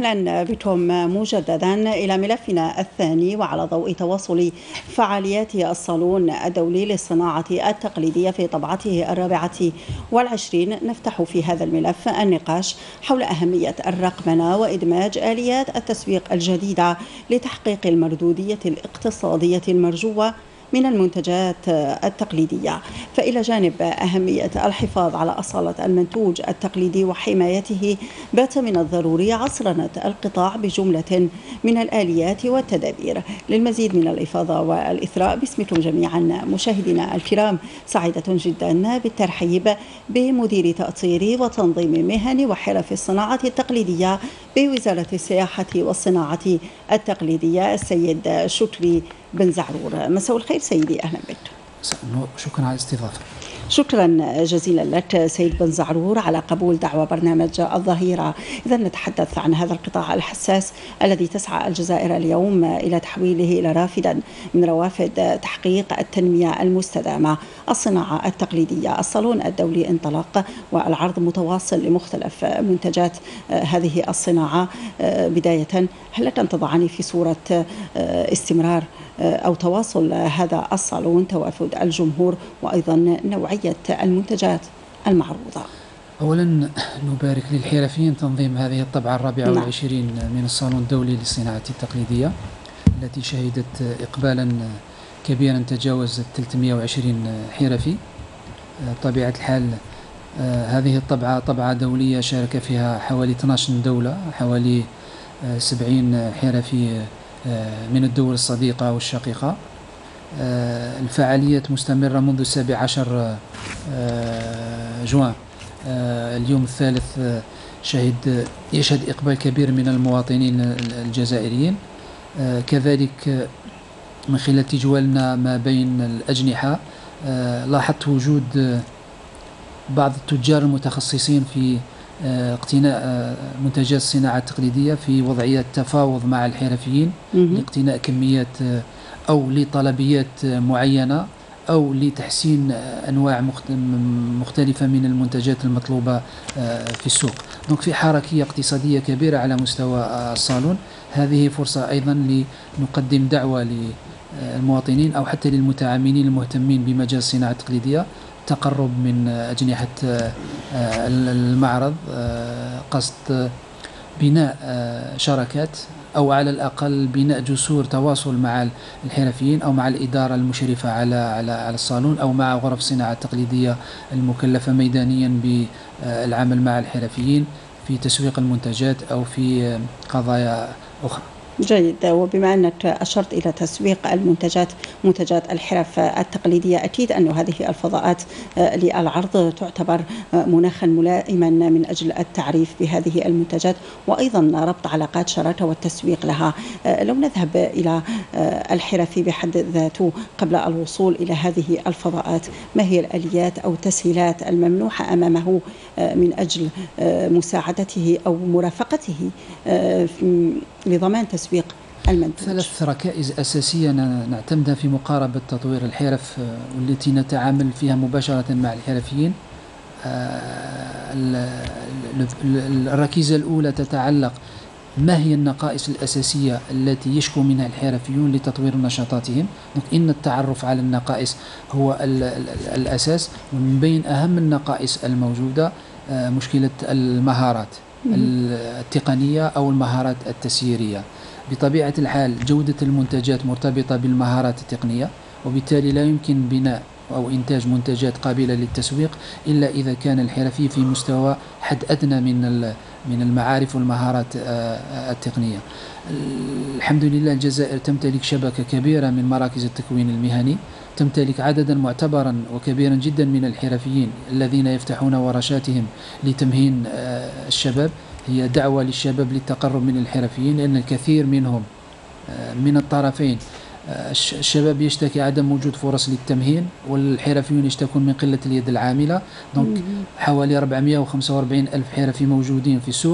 Speaker 1: أهلا بكم مجددا إلى ملفنا الثاني. وعلى ضوء تواصل فعاليات الصالون الدولي للصناعة التقليدية في طبعته الرابعة والعشرين، نفتح في هذا الملف النقاش حول أهمية الرقمنة وإدماج آليات التسويق الجديدة لتحقيق المردودية الاقتصادية المرجوة من المنتجات التقليدية. فإلى جانب أهمية الحفاظ على أصالة المنتوج التقليدي وحمايته، بات من الضروري عصرنة القطاع بجملة من الآليات والتدابير. للمزيد من الإفاضة والإثراء باسمكم جميعا مشاهدينا الكرام، سعيدة جدا بالترحيب بمدير تأطير وتنظيم مهن وحرف الصناعة التقليدية بوزارة السياحة والصناعة التقليدية السيد شكري بن زعرور. مساء الخير سيدي، أهلا بك.
Speaker 7: شكرا على الاستضافة.
Speaker 1: شكرا جزيلا لك سيد بن زعرور على قبول دعوة برنامج الظهيرة. إذا نتحدث عن هذا القطاع الحساس الذي تسعى الجزائر اليوم إلى تحويله إلى رافدا من روافد تحقيق التنمية المستدامة، الصناعة التقليدية. الصالون الدولي انطلق والعرض متواصل لمختلف منتجات هذه الصناعة. بداية، هل لك أن تضعني في صورة استمرار أو تواصل هذا الصالون، توافد الجمهور، وأيضا نوعية المنتجات المعروضة؟
Speaker 7: أولا نبارك للحرفيين تنظيم هذه الطبعة الرابعة نعم. والعشرين من الصالون الدولي للصناعة التقليدية، التي شهدت إقبالا كبيرا تجاوز ثلاثمئة وعشرين حرفي. طبيعة الحال هذه الطبعة طبعة دولية شارك فيها حوالي اثنتي عشرة دولة، حوالي سبعين حرفي من الدول الصديقة والشقيقة. الفعاليات مستمرة منذ السابع عشر جوان. اليوم الثالث شهد يشهد إقبال كبير من المواطنين الجزائريين. كذلك من خلال تجوالنا ما بين الأجنحة لاحظت وجود بعض التجار المتخصصين في اقتناء منتجات الصناعة التقليدية في وضعية تفاوض مع الحرفيين لاقتناء كميات أو لطلبيات معينة أو لتحسين أنواع مختلفة من المنتجات المطلوبة في السوق. دونك في حركية اقتصادية كبيرة على مستوى الصالون. هذه فرصة أيضا لنقدم دعوة للمواطنين أو حتى للمتعاملين المهتمين بمجال الصناعة التقليدية تقرب من أجنحة المعرض، قصد بناء شراكات أو على الأقل بناء جسور تواصل مع الحرفيين أو مع الإدارة المشرفة على على على الصالون أو مع غرف الصناعة التقليدية المكلفة ميدانيا بالعمل مع الحرفيين في تسويق المنتجات أو في قضايا أخرى.
Speaker 1: جيد. وبما أنك أشرت إلى تسويق المنتجات، منتجات الحرف التقليدية، أكيد أن هذه الفضاءات للعرض تعتبر مناخا ملائما من أجل التعريف بهذه المنتجات وأيضا ربط علاقات شراكة والتسويق لها. لو نذهب إلى الحرف بحد ذاته قبل الوصول إلى هذه الفضاءات، ما هي الآليات أو التسهيلات الممنوحة أمامه من أجل مساعدته أو مرافقته لضمان تسويق المنتج؟
Speaker 7: ثلاث ركائز أساسية نعتمدها في مقاربة تطوير الحرف والتي نتعامل فيها مباشرة مع الحرفيين. الركيزة الأولى تتعلق ما هي النقائص الأساسية التي يشكو منها الحرفيون لتطوير نشاطاتهم. إن التعرف على النقائص هو الأساس، ومن بين أهم النقائص الموجودة مشكلة المهارات التقنية أو المهارات التسييرية. بطبيعة الحال جودة المنتجات مرتبطة بالمهارات التقنية، وبالتالي لا يمكن بناء أو إنتاج منتجات قابلة للتسويق إلا إذا كان الحرفي في مستوى حد أدنى من من المعارف والمهارات التقنية. الحمد لله الجزائر تمتلك شبكة كبيرة من مراكز التكوين المهني، تمتلك عددا معتبرا وكبيرا جدا من الحرفيين الذين يفتحون ورشاتهم لتمهين الشباب. هي دعوة للشباب للتقرب من الحرفيين، لأن الكثير منهم من الطرفين، الشباب يشتكي عدم وجود فرص للتمهين والحرفيون يشتكون من قلة اليد العاملة. دونك حوالي أربعمئة وخمسة وأربعين ألف حرفي موجودين في السوق،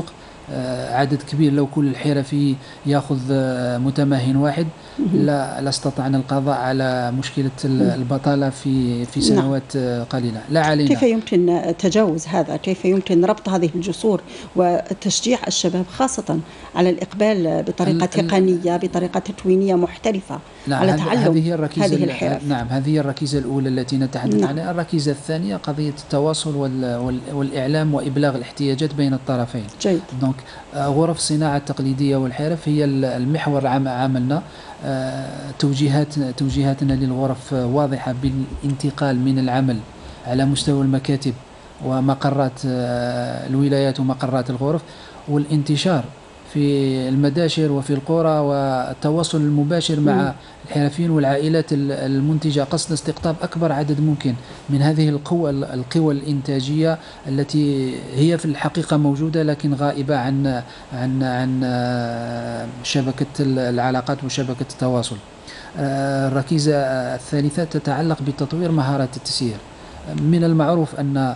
Speaker 7: عدد كبير، لو كل الحرفي يأخذ متمهن واحد لا لاستطعنا القضاء على مشكلة البطالة في في سنوات قليلة. لا علينا.
Speaker 1: كيف يمكن تجاوز هذا؟ كيف يمكن ربط هذه الجسور وتشجيع الشباب خاصة على الإقبال بطريقة تقنية، بطريقة تتوينية محترفة
Speaker 7: نعم
Speaker 1: على تعلم
Speaker 7: هذه الركيزة
Speaker 1: هذه الحرف؟
Speaker 7: نعم هذه الركيزة الأولى التي نتحدث نعم. عنها. الركيزة الثانية قضية التواصل وال والإعلام وإبلاغ الاحتياجات بين الطرفين.
Speaker 1: جيد.
Speaker 7: دونك غرف الصناعة التقليدية والحرف هي المحور عملنا. توجيهات توجيهاتنا للغرف واضحة بالانتقال من العمل على مستوى المكاتب ومقرات الولايات ومقرات الغرف، والانتشار في المداشر وفي القرى، والتواصل المباشر مع الحرفيين والعائلات المنتجة قصد استقطاب أكبر عدد ممكن من هذه القوى القوى الإنتاجية التي هي في الحقيقة موجودة لكن غائبة عن عن عن شبكة العلاقات وشبكة التواصل. الركيزة الثالثة تتعلق بتطوير مهارات التسيير. من المعروف أن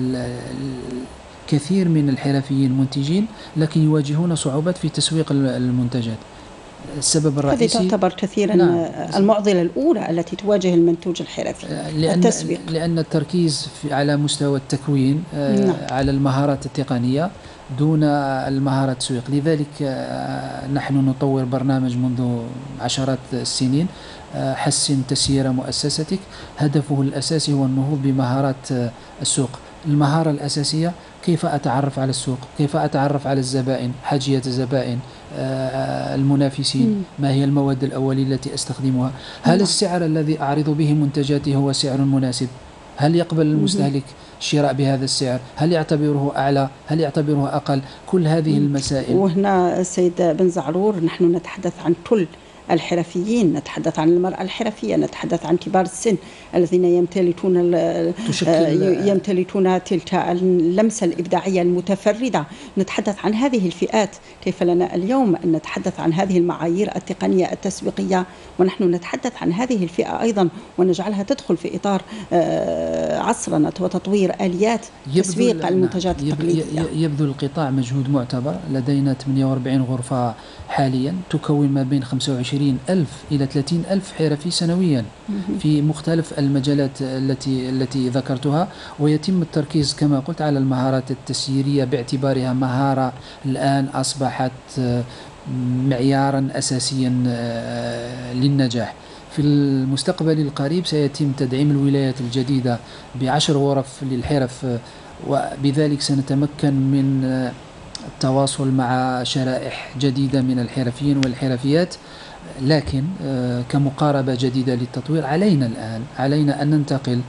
Speaker 7: كثير من الحرفيين منتجين لكن يواجهون صعوبات في تسويق المنتجات. السبب الرئيسي
Speaker 1: هذه تعتبر كثيرا نعم. المعضلة الأولى التي تواجه المنتوج الحرفي،
Speaker 7: لأن
Speaker 1: التسويق.
Speaker 7: لأن التركيز في على مستوى التكوين نعم. على المهارات التقنية دون المهارات التسويق. لذلك نحن نطور برنامج منذ عشرات السنين، حسن تسيير مؤسستك، هدفه الأساسي هو النهوض بمهارات السوق. المهارة الأساسية كيف أتعرف على السوق، كيف أتعرف على الزبائن، حاجية الزبائن، المنافسين، ما هي المواد الأولية التي أستخدمها، هل السعر الذي أعرض به منتجاتي هو سعر مناسب، هل يقبل المستهلك الشراء بهذا السعر، هل يعتبره أعلى، هل يعتبره أقل، كل هذه المسائل.
Speaker 1: وهنا سيد بن زعرور نحن نتحدث عن كل الحرفيين، نتحدث عن المرأة الحرفية، نتحدث عن كبار السن الذين يمتلكون يمتلكون تلك اللمسة الإبداعية المتفردة. نتحدث عن هذه الفئات. كيف لنا اليوم أن نتحدث عن هذه المعايير التقنية التسويقية ونحن نتحدث عن هذه الفئة أيضا ونجعلها تدخل في إطار عصرنة وتطوير آليات تسويق المنتجات التقليدية؟
Speaker 7: يبذل القطاع مجهود معتبر. لدينا ثمانية وأربعين غرفة حاليا تكون ما بين خمسة وعشرين ألف إلى ثلاثين ألف حرفي سنويا في مختلف المجالات التي التي ذكرتها، ويتم التركيز كما قلت على المهارات التسييرية باعتبارها مهارة الآن أصبحت معيارا أساسيا للنجاح. في المستقبل القريب سيتم تدعيم الولايات الجديدة بعشر غرف للحرف، وبذلك سنتمكن من التواصل مع شرائح جديدة من الحرفيين والحرفيات. لكن كمقاربة جديدة للتطوير علينا الآن علينا أن ننتقل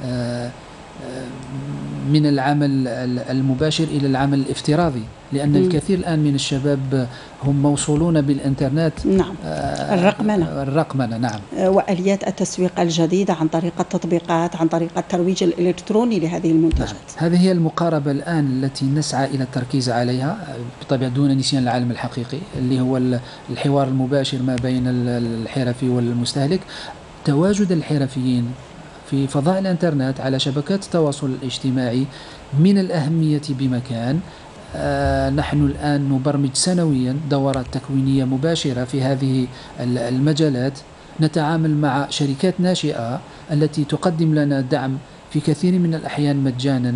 Speaker 7: من العمل المباشر إلى العمل الافتراضي، لأن م. الكثير الآن من الشباب هم موصولون بالإنترنت.
Speaker 1: نعم. الرقمنة
Speaker 7: الرقمنة نعم.
Speaker 1: وآليات التسويق الجديدة عن طريق التطبيقات، عن طريق الترويج الإلكتروني لهذه المنتجات.
Speaker 7: نعم. هذه هي المقاربة الآن التي نسعى إلى التركيز عليها بطبع دون نسيان العالم الحقيقي اللي هو الحوار المباشر ما بين الحرفي والمستهلك. تواجد الحرفيين في فضاء الانترنت على شبكات التواصل الاجتماعي من الأهمية بمكان. آه نحن الآن نبرمج سنويا دورات تكوينية مباشرة في هذه المجالات، نتعامل مع شركات ناشئة التي تقدم لنا دعم في كثير من الأحيان مجانا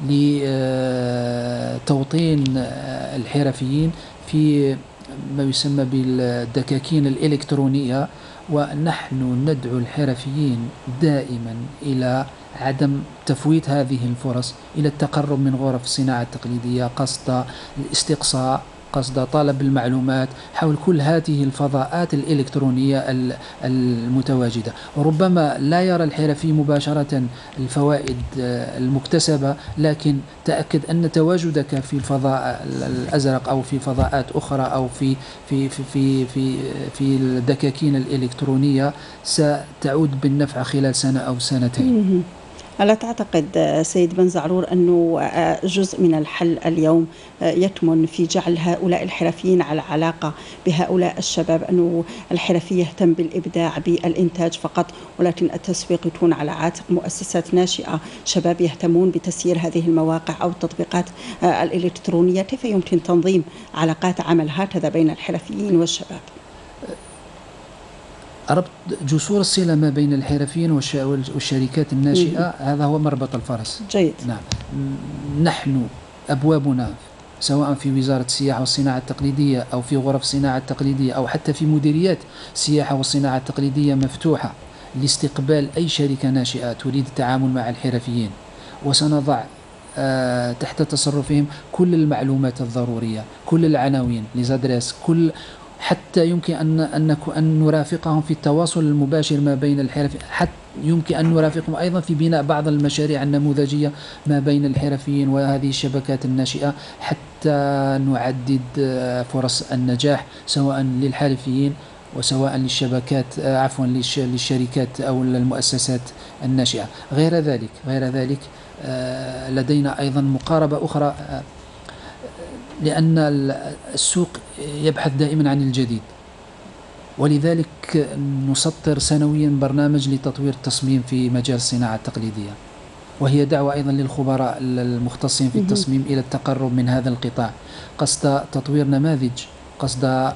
Speaker 7: لتوطين الحرفيين في ما يسمى بالدكاكين الإلكترونية. ونحن ندعو الحرفيين دائما إلى عدم تفويت هذه الفرص، إلى التقرب من غرف الصناعة التقليدية قصد الاستقصاء، قصد طلب المعلومات حول كل هذه الفضاءات الإلكترونية المتواجدة. وربما لا يرى الحرفي مباشرة الفوائد المكتسبة، لكن تأكد أن تواجدك في الفضاء الأزرق أو في فضاءات أخرى أو في في في في في, في الدكاكين الإلكترونية ستعود بالنفع خلال سنة أو سنتين.
Speaker 1: ألا تعتقد سيد بن زعرور أنه جزء من الحل اليوم يكمن في جعل هؤلاء الحرفيين على علاقة بهؤلاء الشباب، أنه الحرفي يهتم بالإبداع بالإنتاج فقط، ولكن التسويق يكون على عاتق مؤسسات ناشئة شباب يهتمون بتسيير هذه المواقع أو التطبيقات الإلكترونية؟ كيف يمكن تنظيم علاقات عمل هكذا بين الحرفيين والشباب؟
Speaker 7: ربط جسور الصلة ما بين الحرفيين والشركات الناشئة هذا هو مربط الفرس.
Speaker 1: جيد.
Speaker 7: نعم، نحن أبوابنا سواء في وزارة السياحة والصناعة التقليدية أو في غرف الصناعة التقليدية أو حتى في مديريات السياحة والصناعة التقليدية مفتوحة لاستقبال أي شركة ناشئة تريد التعامل مع الحرفيين، وسنضع آه تحت تصرفهم كل المعلومات الضرورية، كل العناوين لزادريس، كل حتى يمكن أن أن أن نرافقهم في التواصل المباشر ما بين الحرفيين، حتى يمكن أن نرافقهم أيضا في بناء بعض المشاريع النموذجية ما بين الحرفيين وهذه الشبكات الناشئة، حتى نعدد فرص النجاح سواء للحرفيين وسواء للشبكات عفوا للشركات أو المؤسسات الناشئة. غير ذلك غير ذلك لدينا أيضا مقاربة أخرى، لأن السوق يبحث دائما عن الجديد، ولذلك نسطر سنويا برنامج لتطوير التصميم في مجال الصناعة التقليدية، وهي دعوة أيضا للخبراء المختصين في التصميم إلى التقرب من هذا القطاع قصد تطوير نماذج، قصد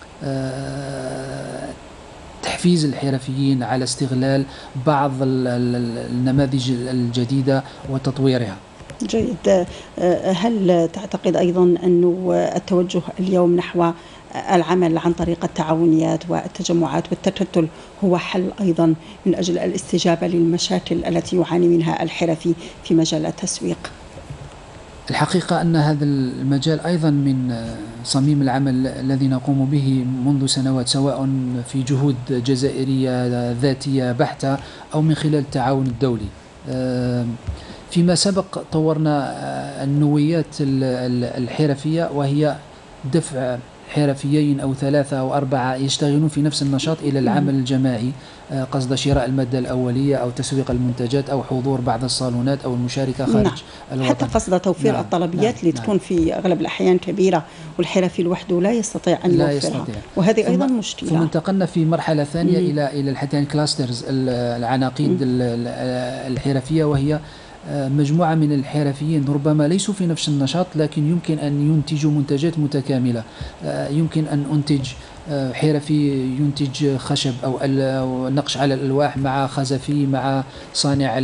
Speaker 7: تحفيز الحرفيين على استغلال بعض النماذج الجديدة وتطويرها.
Speaker 1: جيد. هل تعتقد أيضا أن التوجه اليوم نحو العمل عن طريق التعاونيات والتجمعات والتكتل هو حل أيضا من أجل الاستجابة للمشاكل التي يعاني منها الحرفي في مجال التسويق؟
Speaker 7: الحقيقة أن هذا المجال أيضا من صميم العمل الذي نقوم به منذ سنوات، سواء في جهود جزائرية ذاتية بحتة أو من خلال التعاون الدولي. فيما سبق طورنا النويات الحرفية، وهي دفع حرفيين أو ثلاثة أو أربعة يشتغلون في نفس النشاط إلى العمل الجماعي، قصد شراء المادة الأولية أو تسويق المنتجات أو حضور بعض الصالونات أو المشاركة خارج
Speaker 1: نعم.
Speaker 7: الوطن،
Speaker 1: حتى قصد توفير نعم. الطلبيات اللي نعم. تكون في أغلب الأحيان كبيرة والحرفي لوحده لا يستطيع أن
Speaker 7: لا
Speaker 1: يوفرها
Speaker 7: يستطيع.
Speaker 1: وهذه أيضا مشكلة.
Speaker 7: ثم انتقلنا في مرحلة ثانية مم. إلى إلى الحتى كلاسترز العناقيد مم. الحرفية، وهي مجموعة من الحرفيين ربما ليسوا في نفس النشاط لكن يمكن أن ينتجوا منتجات متكاملة. يمكن أن أنتج حرفي ينتج خشب أو نقش على الألواح مع خزفي مع صانع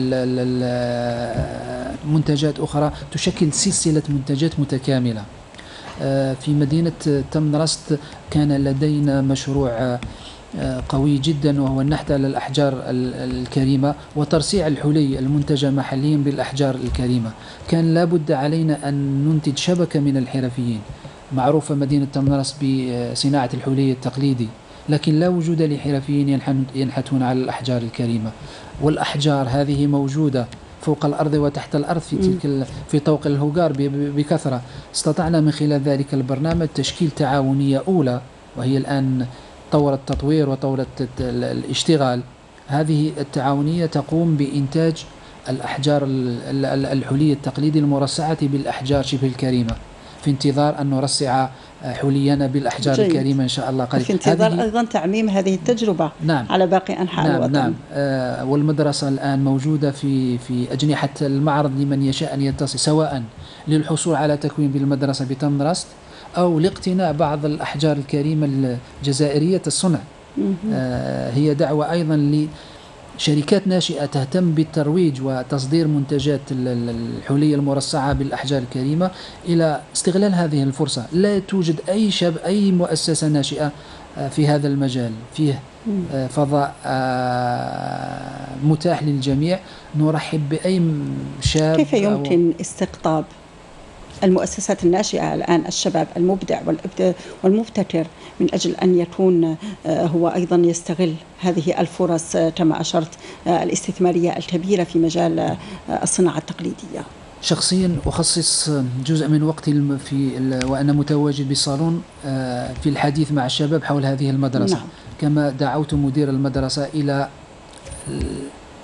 Speaker 7: منتجات أخرى، تشكل سلسلة منتجات متكاملة. في مدينة تمنرست كان لدينا مشروع قوي جدا، وهو النحت على الأحجار الكريمة وترصيع الحلي المنتجة محليا بالأحجار الكريمة. كان لابد علينا أن ننتج شبكة من الحرفيين. معروفة مدينة تمنرست بصناعة الحلي التقليدي، لكن لا وجود لحرفيين ينحتون على الأحجار الكريمة، والأحجار هذه موجودة فوق الأرض وتحت الأرض في تلك في طوق الهوغار بكثرة. استطعنا من خلال ذلك البرنامج تشكيل تعاونية أولى، وهي الآن طور التطوير وطور الاشتغال. هذه التعاونية تقوم بإنتاج الأحجار الحلي التقليدي المرصعة بالأحجار شبه الكريمة، في انتظار أن نرصع حلينا بالأحجار جيد. الكريمة إن شاء الله قريب.
Speaker 1: في انتظار أيضا تعميم هذه التجربة
Speaker 7: نعم.
Speaker 1: على باقي أنحاء
Speaker 7: نعم
Speaker 1: الوطن.
Speaker 7: نعم. آه والمدرسة الآن موجودة في في أجنحة المعرض لمن يشاء أن يتصل، سواء للحصول على تكوين بالمدرسة بتمنرست أو لاقتناء بعض الأحجار الكريمة الجزائرية الصنع. آه هي دعوة أيضا لشركات ناشئة تهتم بالترويج وتصدير منتجات الحلية المرصعة بالأحجار الكريمة إلى استغلال هذه الفرصة. لا توجد أي شاب أي مؤسسة ناشئة آه في هذا المجال، فيه آه فضاء آه متاح للجميع. نرحب بأي شاب.
Speaker 1: كيف يمكن استقطاب المؤسسات الناشئة الآن الشباب المبدع والمبتكر من أجل أن يكون هو أيضا يستغل هذه الفرص كما أشرت الاستثمارية الكبيرة في مجال الصناعة التقليدية؟
Speaker 7: شخصيا أخصص جزء من وقتي في وأنا متواجد بالصالون في الحديث مع الشباب حول هذه المدرسة. نعم. كما دعوت مدير المدرسة إلى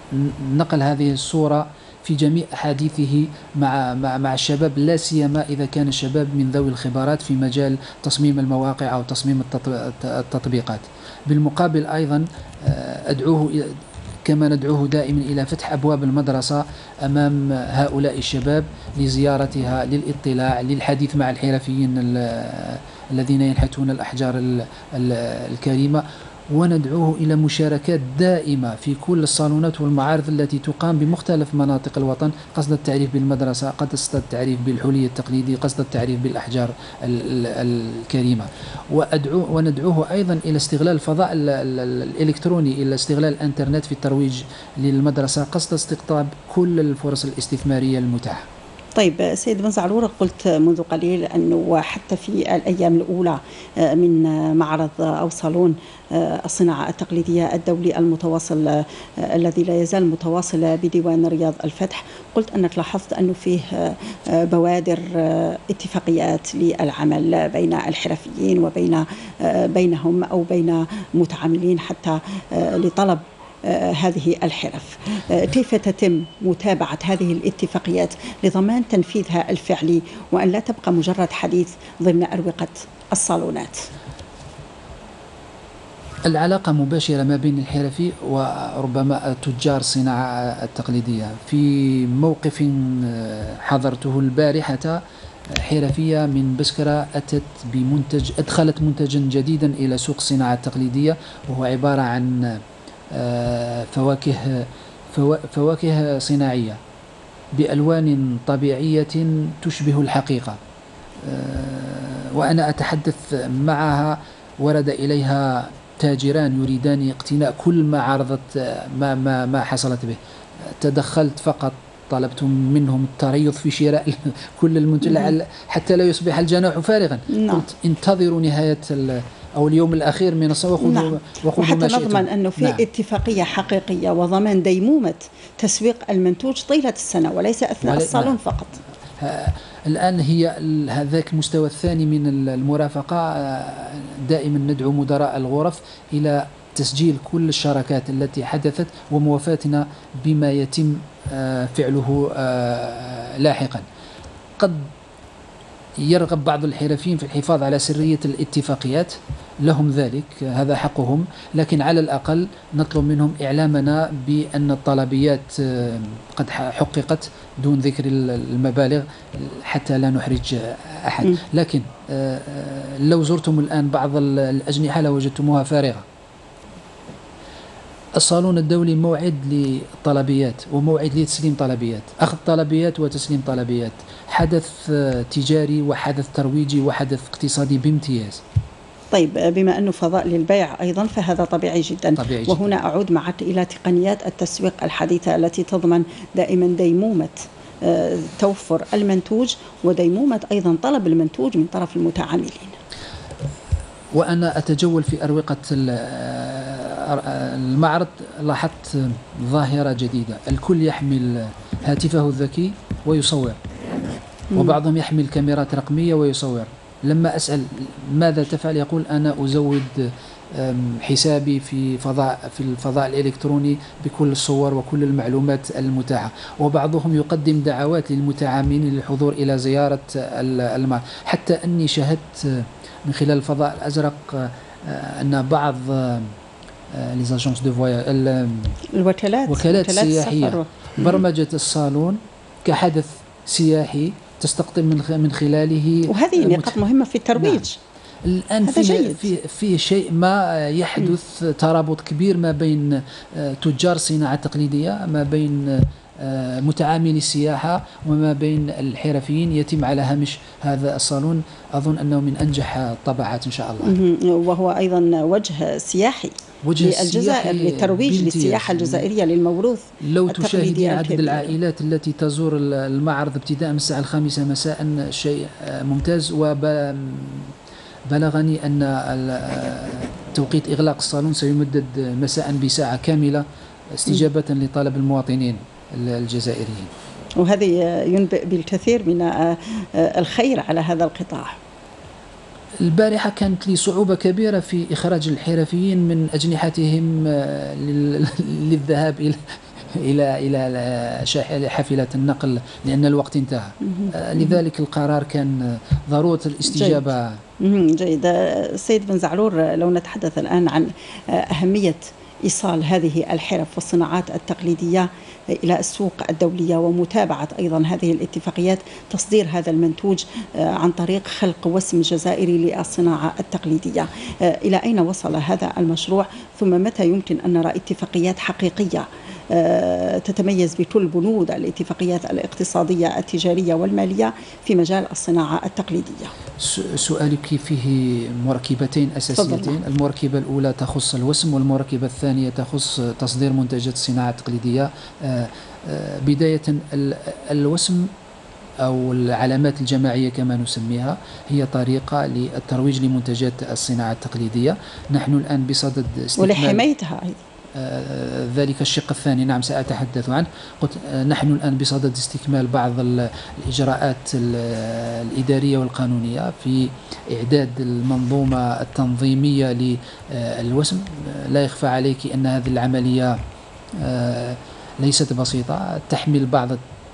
Speaker 7: نقل هذه الصورة في جميع أحاديثه مع مع مع الشباب، لا سيما إذا كان الشباب من ذوي الخبرات في مجال تصميم المواقع أو تصميم التطبيقات. بالمقابل أيضا أدعوه كما ندعوه دائما إلى فتح أبواب المدرسة أمام هؤلاء الشباب لزيارتها، للإطلاع، للحديث مع الحرفيين الذين ينحتون الأحجار الكريمة، وندعوه إلى مشاركات دائمة في كل الصالونات والمعارض التي تقام بمختلف مناطق الوطن، قصد التعريف بالمدرسة، قصد التعريف بالحلي التقليدي، قصد التعريف بالأحجار الكريمة. وأدعو وندعوه أيضا إلى استغلال الفضاء الإلكتروني، إلى استغلال الإنترنت في الترويج للمدرسة، قصد استقطاب كل الفرص الاستثمارية المتاحة.
Speaker 1: طيب سيد بن زعلورة، قلت منذ قليل أنه حتى في الأيام الأولى من معرض أو صالون الصناعة التقليدية الدولي المتواصل الذي لا يزال متواصل بديوان رياض الفتح، قلت أنك لاحظت أنه فيه بوادر اتفاقيات للعمل بين الحرفيين وبين بينهم أو بين متعاملين حتى لطلب هذه الحرف. كيف تتم متابعة هذه الاتفاقيات لضمان تنفيذها الفعلي وأن لا تبقى مجرد حديث ضمن أروقة الصالونات؟
Speaker 7: العلاقة مباشرة ما بين الحرفي وربما تجار الصناعة التقليدية. في موقف حضرته البارحة، حرفية من بسكرة أتت بمنتج، أدخلت منتجا جديدا إلى سوق الصناعة التقليدية، وهو عبارة عن فواكه فواكه صناعية بألوان طبيعية تشبه الحقيقة. وأنا أتحدث معها، ورد إليها تاجران يريدان اقتناء كل ما عرضت ما ما ما حصلت به. تدخلت فقط، طلبت منهم التريض في شراء كل المنتج حتى لا يصبح الجناح فارغا. قلت انتظروا نهاية أو اليوم الأخير من السوق وخذوا
Speaker 1: نعم. وحتى ما شئتم. نضمن أنه في نعم. اتفاقية حقيقية وضمان ديمومة تسويق المنتوج طيلة السنة وليس أثناء ولي... الصالون نعم. فقط.
Speaker 7: الآن هي هذاك المستوى الثاني من المرافقة. دائما ندعو مدراء الغرف إلى تسجيل كل الشراكات التي حدثت وموافاتنا بما يتم فعله لاحقا. قد يرغب بعض الحرفيين في الحفاظ على سرية الاتفاقيات، لهم ذلك، هذا حقهم، لكن على الأقل نطلب منهم إعلامنا بأن الطلبيات قد حققت دون ذكر المبالغ حتى لا نحرج أحد. لكن لو زرتم الآن بعض الأجنحة لوجدتموها فارغة. الصالون الدولي موعد للطلبيات وموعد لتسليم طلبيات، أخذ طلبيات وتسليم طلبيات، حدث تجاري وحدث ترويجي وحدث اقتصادي بامتياز.
Speaker 1: طيب، بما أنه فضاء للبيع أيضا فهذا طبيعي جدا. طبيعي جداً. وهنا أعود معك إلى تقنيات التسويق الحديثة التي تضمن دائما ديمومة توفر المنتوج وديمومة أيضا طلب المنتوج من طرف المتعاملين.
Speaker 7: وأنا أتجول في أروقة المعرض، لاحظت ظاهرة جديدة، الكل يحمل هاتفه الذكي ويصور، وبعضهم يحمل كاميرات رقمية ويصور. لما أسأل ماذا تفعل يقول أنا أزود حسابي في فضاء في الفضاء الإلكتروني بكل الصور وكل المعلومات المتاحة. وبعضهم يقدم دعوات للمتعاملين للحضور إلى زيارة المعرض. حتى أني شاهدت من خلال الفضاء الأزرق أن بعض ليزاجونس دو فواياج
Speaker 1: الوكالات
Speaker 7: وكالات سياحية برمجت الصالون كحدث سياحي تستقطب من من خلاله.
Speaker 1: وهذه نقاط مهمة في الترويج.
Speaker 7: نعم. الآن في في في شيء ما يحدث م. ترابط كبير ما بين تجار الصناعة التقليدية، ما بين متعاملي السياحة، وما بين الحرفيين، يتم على هامش هذا الصالون. أظن أنه من أنجح الطبعات إن شاء الله.
Speaker 1: وهو أيضا وجه سياحي للجزائر للترويج للسياحة الجزائرية للموروث.
Speaker 7: لو تشاهدين عدد العائلات التي تزور المعرض ابتداء من الساعة الخامسة مساء شيء ممتاز. وبلغني أن توقيت إغلاق الصالون سيمدد مساء بساعة كاملة استجابة لطلب المواطنين الجزائريين.
Speaker 1: وهذه ينبئ بالكثير من الخير على هذا القطاع.
Speaker 7: البارحة كانت لي صعوبة كبيرة في إخراج الحرفيين من أجنحتهم للذهاب إلى إلى إلى حافلات النقل لأن الوقت انتهى. لذلك القرار كان ضرورة الاستجابة.
Speaker 1: جيد, جيد. سيد بن زعرور، لو نتحدث الآن عن أهمية إيصال هذه الحرف والصناعات التقليدية إلى السوق الدولية ومتابعة أيضا هذه الاتفاقيات، تصدير هذا المنتوج عن طريق خلق وسم جزائري للصناعة التقليدية، إلى أين وصل هذا المشروع؟ ثم متى يمكن أن نرى اتفاقيات حقيقية تتميز بكل بنود الاتفاقيات الاقتصادية التجارية والمالية في مجال الصناعة التقليدية؟
Speaker 7: سؤالك فيه مركبتين أساسيتين. فضل. المركبة الأولى تخص الوسم، والمركبة الثانية تخص تصدير منتجات الصناعة التقليدية. بداية الوسم أو العلامات الجماعية كما نسميها هي طريقة للترويج لمنتجات الصناعة التقليدية. نحن الآن بصدد استكمال
Speaker 1: ولحمايتها
Speaker 7: آه ذلك الشق الثاني، نعم سأتحدث عنه. قلت آه نحن الآن بصدد استكمال بعض الإجراءات الإدارية والقانونية في إعداد المنظومة التنظيمية للوسم. لا يخفى عليك أن هذه العملية آه ليست بسيطة، تحمل بعض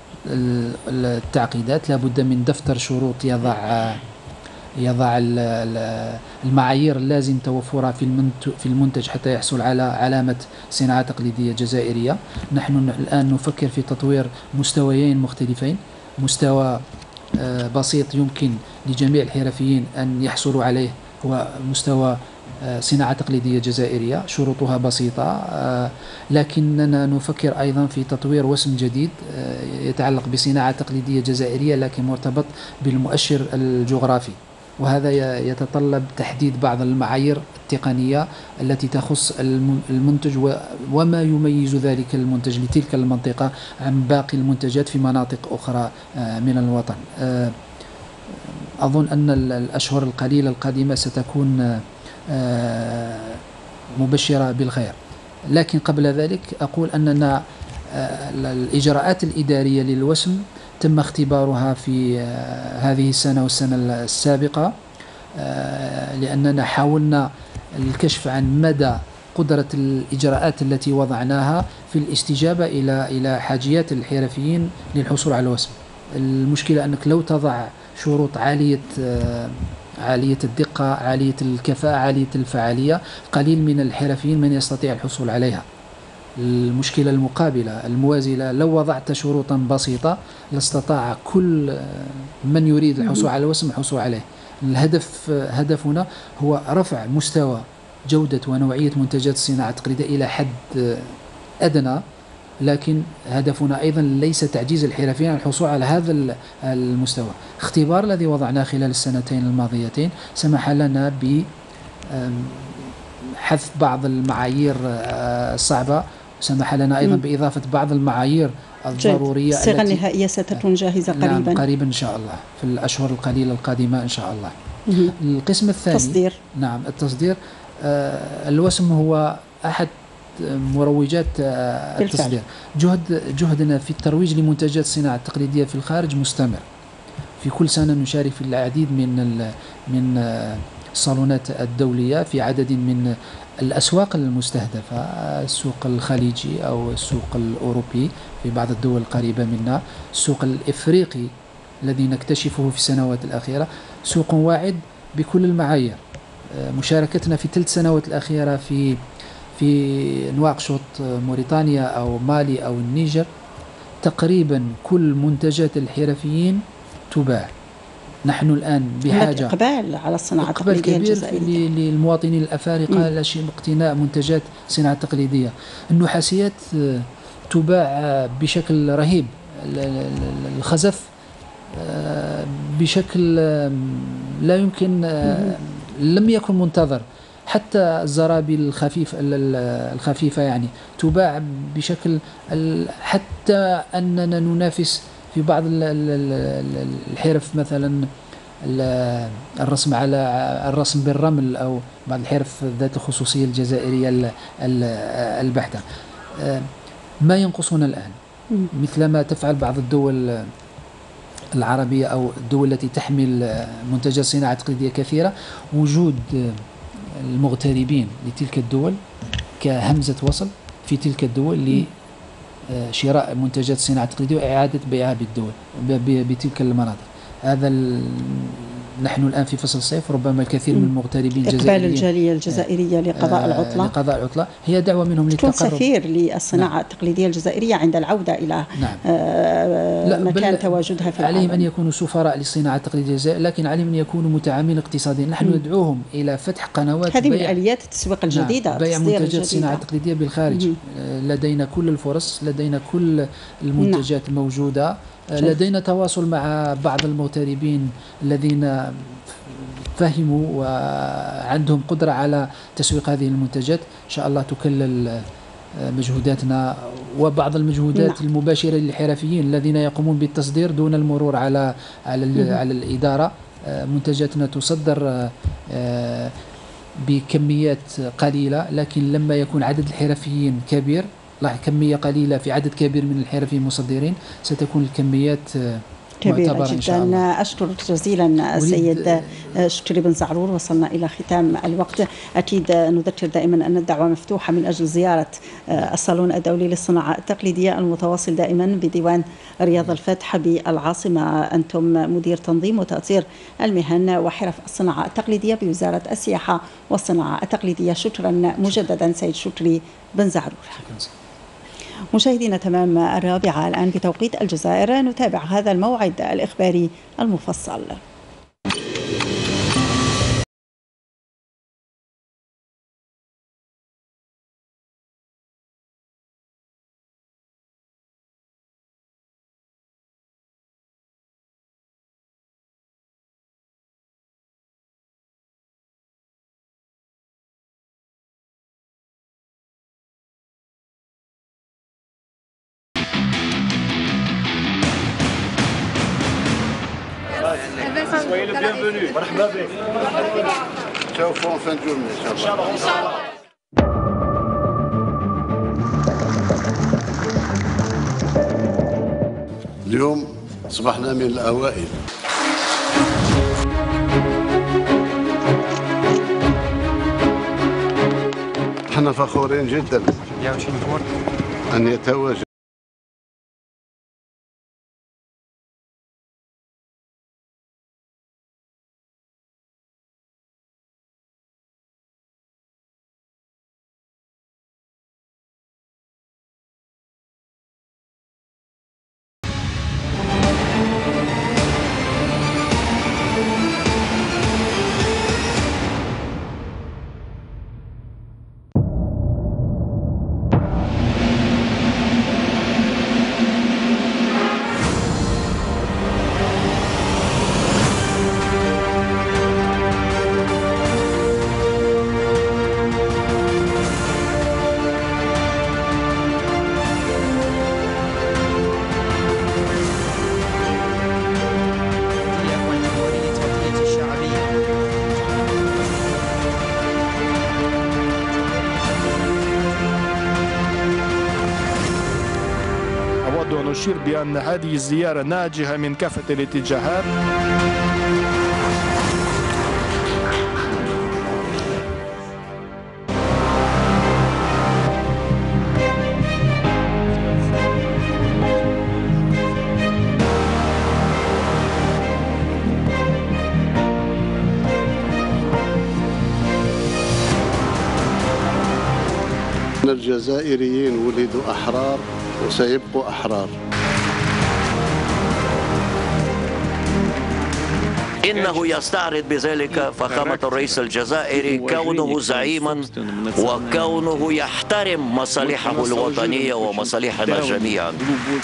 Speaker 7: التعقيدات. لا بد من دفتر شروط يضع يضع المعايير اللازم توفرها في المنتج حتى يحصل على علامة صناعة تقليدية جزائرية. نحن الآن نفكر في تطوير مستويين مختلفين، مستوى بسيط يمكن لجميع الحرفيين أن يحصلوا عليه، هو مستوى صناعة تقليدية جزائرية شروطها بسيطة، لكننا نفكر أيضا في تطوير وسم جديد يتعلق بصناعة تقليدية جزائرية لكن مرتبط بالمؤشر الجغرافي، وهذا يتطلب تحديد بعض المعايير التقنية التي تخص المنتج وما يميز ذلك المنتج لتلك المنطقة عن باقي المنتجات في مناطق أخرى من الوطن. أظن أن الأشهر القليلة القادمة ستكون مبشرة بالخير، لكن قبل ذلك أقول أننا الإجراءات الإدارية للوسم تم اختبارها في هذه السنة والسنة السابقة، لأننا حاولنا الكشف عن مدى قدرة الإجراءات التي وضعناها في الاستجابة إلى إلى حاجيات الحرفيين للحصول على الوسم. المشكلة أنك لو تضع شروط عالية عالية الدقة، عالية الكفاءة، عالية الفعالية، قليل من الحرفيين من يستطيع الحصول عليها. المشكلة المقابلة الموازية، لو وضعت شروطا بسيطة لاستطاع كل من يريد الحصول على الوسم الحصول عليه. الهدف هدفنا هو رفع مستوى جودة ونوعية منتجات الصناعة التقليدية إلى حد أدنى، لكن هدفنا أيضا ليس تعجيز الحرفيين عن الحصول على هذا المستوى. اختبار الذي وضعناه خلال السنتين الماضيتين سمح لنا بحذف بعض المعايير الصعبة، سمح لنا أيضا بإضافة بعض المعايير الضرورية.
Speaker 1: الصيغة النهائية ستكون جاهزة قريبا.
Speaker 7: نعم قريبا إن شاء الله، في الأشهر القليلة القادمة إن شاء الله. مم. القسم الثاني تصدير. نعم التصدير. آه الوسم هو أحد مروجات آه التصدير. جهد جهدنا في الترويج لمنتجات الصناعة التقليدية في الخارج مستمر. في كل سنة نشارك في العديد من من آه الصالونات الدولية في عدد من الأسواق المستهدفة، السوق الخليجي أو السوق الأوروبي في بعض الدول القريبة منا، السوق الإفريقي الذي نكتشفه في السنوات الأخيرة، سوق واعد بكل المعايير. مشاركتنا في ثلاث سنوات الأخيرة في في نواكشوط موريتانيا أو مالي أو النيجر، تقريبا كل منتجات الحرفيين تباع. نحن الآن بحاجة
Speaker 1: إقبال على الصناعة التقليدية الجزائرية
Speaker 7: للمواطنين الأفارقة لاقتناء منتجات صناعة تقليدية. النحاسيات تباع بشكل رهيب، الخزف بشكل لا يمكن، لم يكن منتظر، حتى الزرابي الخفيف الخفيفة يعني تباع بشكل، حتى أننا ننافس في بعض الحرف مثلا الرسم على الرسم بالرمل أو بعض الحرف ذات الخصوصية الجزائرية البحتة. ما ينقصنا الآن مثلما تفعل بعض الدول العربية أو الدول التي تحمل منتجات صناعة تقليدية كثيرة، وجود المغتربين لتلك الدول كهمزة وصل في تلك الدول شراء منتجات الصناعة التقليدية وإعادة بيعها بالدول بتلك المناطق. هذا نحن الآن في فصل الصيف، ربما الكثير من المغتربين الجزائريين
Speaker 1: إقبال الجالية الجزائرية لقضاء العطلة
Speaker 7: لقضاء العطلة هي دعوة منهم للتقرب.
Speaker 1: تكون سفير للصناعة نعم. التقليدية الجزائرية عند العودة إلى
Speaker 7: نعم.
Speaker 1: آه مكان تواجدها في
Speaker 7: عليهم
Speaker 1: العالم.
Speaker 7: أن يكونوا سفراء للصناعة التقليدية الجزائرية، لكن عليهم أن يكونوا متعاملين اقتصاديا. نحن م. ندعوهم إلى فتح قنوات
Speaker 1: هذه من آليات التسويق الجديدة.
Speaker 7: نعم. بيع منتجات الصناعة التقليدية بالخارج. م. لدينا كل الفرص، لدينا كل المنتجات نعم. الموجودة. لدينا تواصل مع بعض المغتربين الذين فهموا وعندهم قدرة على تسويق هذه المنتجات. إن شاء الله تكلل مجهوداتنا وبعض المجهودات نعم. المباشرة للحرفيين الذين يقومون بالتصدير دون المرور على على, على الإدارة. منتجاتنا تصدر بكميات قليلة، لكن لما يكون عدد الحرفيين كبير، كمية قليلة في عدد كبير من الحرفيين المصدرين، ستكون الكميات
Speaker 1: كبيرة جدا. أشكر جزيلا السيد شكري بن زعرور. وصلنا إلى ختام الوقت. أكيد نذكر دائما أن الدعوة مفتوحة من أجل زيارة الصالون الدولي للصناعة التقليدية المتواصل دائما بديوان رياض الفتح بالعاصمة. أنتم مدير تنظيم وتأطير المهن وحرف الصناعة التقليدية بوزارة السياحة والصناعة التقليدية. شكرا مجددا سيد شكري بن زعرور. مشاهدينا، تمام الرابعة الآن بتوقيت الجزائر، نتابع هذا الموعد الإخباري المفصل.
Speaker 3: Soyez le bienvenu. مرحبا بك. نشوفوا في الجمعة إن شاء الله. إن شاء الله. اليوم صبحنا من الأوائل. احنا فخورين جدا أن يتواجد
Speaker 4: ونشير بأن هذه الزيارة ناجحة من كافة الاتجاهات.
Speaker 3: الجزائريين ولدوا أحرار وسيبقوا أحرار.
Speaker 5: إنه يستعرض بذلك فخامة الرئيس الجزائري كونه زعيما وكونه يحترم مصالحه الوطنية ومصالحنا جميعا.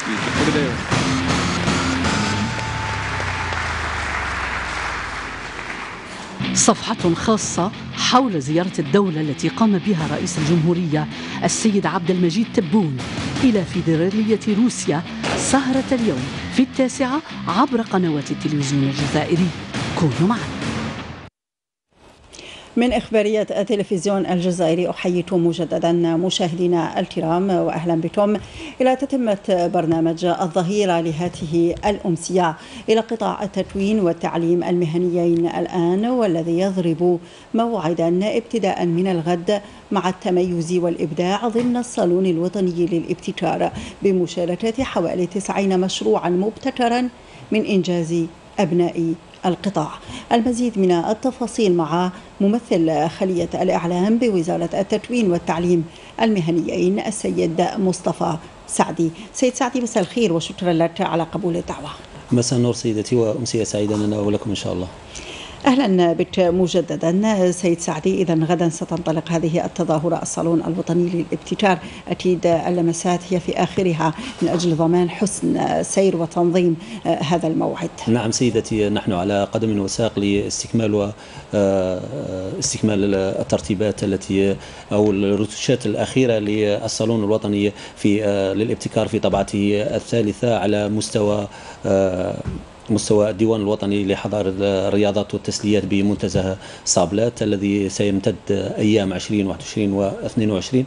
Speaker 6: صفحة خاصة حول زيارة الدولة التي قام بها رئيس الجمهورية السيد عبد المجيد تبون إلى فيدرالية روسيا سهرة اليوم في التاسعة عبر قنوات التلفزيون الجزائري. كونوا معنا.
Speaker 1: من إخبارية التلفزيون الجزائري أحييكم مجددا مشاهدينا الكرام وأهلا بكم إلى تتمة برنامج الظهيرة لهذه الأمسية إلى قطاع التكوين والتعليم المهنيين الآن، والذي يضرب موعدا ابتداء من الغد مع التميز والإبداع ضمن الصالون الوطني للابتكار بمشاركة حوالي تسعين مشروعا مبتكرا من إنجاز أبناء القطاع. المزيد من التفاصيل مع ممثل خلية الإعلام بوزارة التكوين والتعليم المهنيين السيد مصطفى سعدي. سيد سعدي، مساء الخير وشكرا لك على قبول الدعوة.
Speaker 8: مساء النور سيدتي وأمسية سعيدة لنا ولكم إن شاء الله.
Speaker 1: أهلا بك مجددا سيد سعدي. إذا غدا ستنطلق هذه التظاهرة الصالون الوطني للابتكار، أكيد اللمسات هي في آخرها من أجل ضمان حسن سير وتنظيم هذا الموعد.
Speaker 8: نعم سيدتي، نحن على قدم وساق لاستكمال و استكمال الترتيبات التي أو الرتوشات الأخيرة للصالون الوطني في للابتكار في طبعته الثالثة على مستوى مستوى الديوان الوطني لحضارة الرياضات والتسليات بمنتزه صابلات الذي سيمتد أيام عشرين وواحد وعشرين واثنين وعشرين.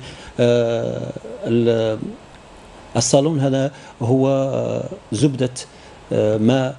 Speaker 8: الصالون هذا هو زبدة ما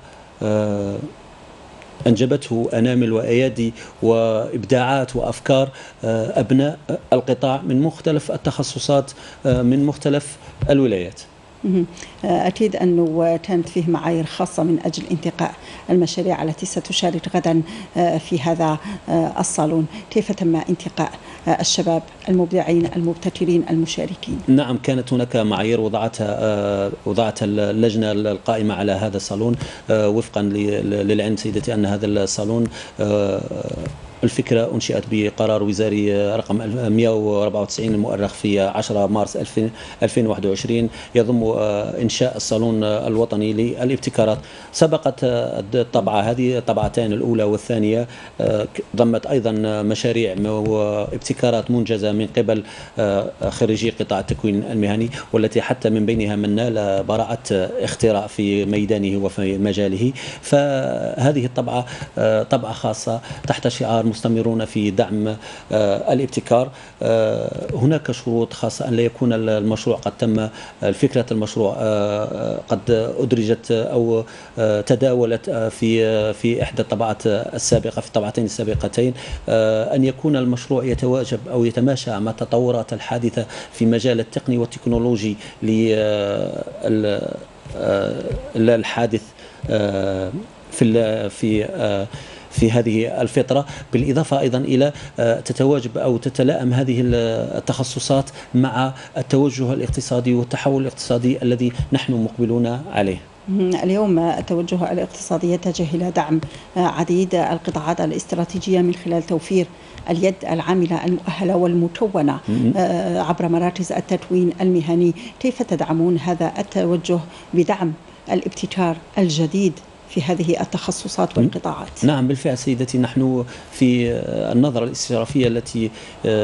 Speaker 8: أنجبته أنامل وأيادي وإبداعات وأفكار أبناء القطاع من مختلف التخصصات من مختلف الولايات.
Speaker 1: أكيد أنه كانت فيه معايير خاصة من أجل انتقاء المشاريع التي ستشارك غدا في هذا الصالون. كيف تم انتقاء الشباب المبدعين المبتكرين المشاركين؟
Speaker 8: نعم، كانت هناك معايير وضعتها وضعتها اللجنة القائمة على هذا الصالون وفقا للعلم سيدتي أن هذا الصالون الفكرة أنشئت بقرار وزاري رقم مئة وأربعة وتسعين المؤرخ في عشرة مارس ألفين وواحد وعشرين، يضم إنشاء الصالون الوطني للابتكارات. سبقت الطبعة هذه الطبعتين الأولى والثانية ضمت أيضا مشاريع وابتكارات منجزة من قبل خريجي قطاع التكوين المهني، والتي حتى من بينها من نال براءة اختراع في ميدانه وفي مجاله. فهذه الطبعة طبعة خاصة تحت شعار مستمرون في دعم الابتكار. هناك شروط خاصة أن لا يكون المشروع قد تم فكرة المشروع قد أدرجت أو تداولت في في إحدى الطبعات السابقة في الطبعتين السابقتين، أن يكون المشروع يتواجب أو يتماشى مع التطورات الحادثة في مجال التقني والتكنولوجي للحادث في في في هذه الفترة، بالإضافة أيضا إلى تتواجب أو تتلائم هذه التخصصات مع التوجه الاقتصادي والتحول الاقتصادي الذي نحن مقبلون عليه.
Speaker 1: اليوم التوجه الاقتصادي يتجه إلى دعم عديد القطاعات الاستراتيجية من خلال توفير اليد العاملة المؤهلة والمكونة عبر مراكز التكوين المهني. كيف تدعمون هذا التوجه بدعم الابتكار الجديد في هذه التخصصات والقطاعات؟
Speaker 8: نعم بالفعل سيدتي، نحن في النظرة الاستشرافية التي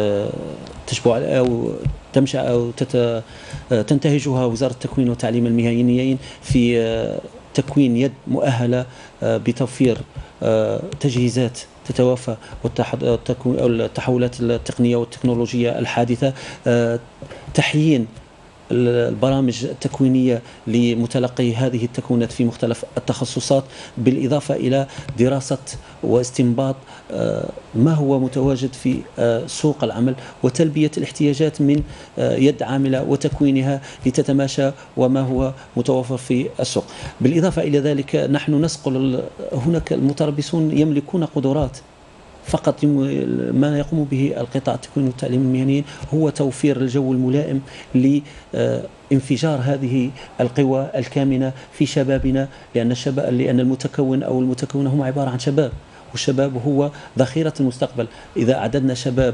Speaker 8: تشبع أو تمشى أو تنتهجها وزارة التكوين والتعليم المهنيين في تكوين يد مؤهلة بتوفير تجهيزات تتوافى والتحولات التقنية والتكنولوجية الحادثة، تحيين البرامج التكوينية لمتلقي هذه التكوينات في مختلف التخصصات، بالإضافة إلى دراسة واستنباط ما هو متواجد في سوق العمل وتلبية الاحتياجات من يد عاملة وتكوينها لتتماشى وما هو متوفر في السوق. بالإضافة إلى ذلك نحن نسقل هناك المتربصون يملكون قدرات، فقط ما يقوم به القطاع التكوين والتعليم المهني هو توفير الجو الملائم لانفجار هذه القوى الكامنة في شبابنا، لأن الشباب لأن المتكون أو المتكونة هم عبارة عن شباب، والشباب هو ذخيرة المستقبل. إذا أعددنا شباب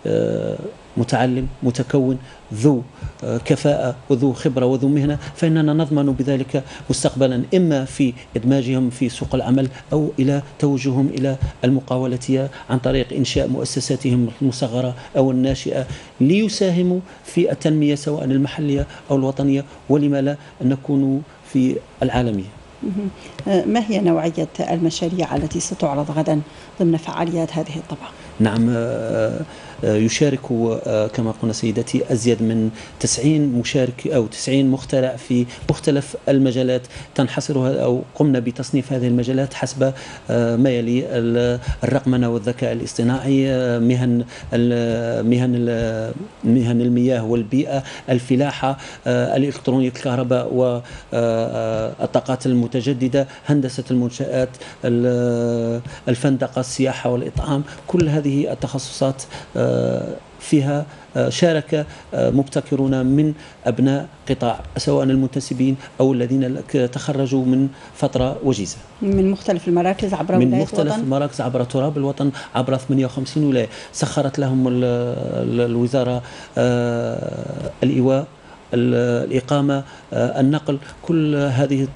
Speaker 8: متعلم متكون ذو كفاءة وذو خبرة وذو مهنة، فإننا نضمن بذلك مستقبلا إما في إدماجهم في سوق العمل أو إلى توجههم إلى المقاولة عن طريق إنشاء مؤسساتهم المصغرة أو الناشئة ليساهموا في التنمية سواء المحلية أو الوطنية، ولما لا أن نكون في العالمية.
Speaker 1: ما هي نوعية المشاريع التي ستعرض غدا ضمن فعاليات هذه الطبعة؟
Speaker 8: نعم، يشارك كما قلنا سيدتي أزيد من تسعين مشارك أو تسعين مخترع في مختلف المجالات، تنحصر أو قمنا بتصنيف هذه المجالات حسب ما يلي: الرقمنة والذكاء الاصطناعي، مهن مهن مهن المياه والبيئة، الفلاحة، الإلكترونيات، الكهرباء والطاقات المتجددة، هندسة المنشآت، الفندقة، السياحة والإطعام. كل هذه التخصصات فيها شارك مبتكرون من أبناء قطاع، سواء المنتسبين أو الذين تخرجوا من فترة وجيزة
Speaker 1: من مختلف المراكز عبر
Speaker 8: من مختلف الوطن. المراكز عبر تراب الوطن، عبر ثمانية وخمسين ولاية. سخرت لهم الوزارة الإيواء، الإقامة، النقل، كل هذه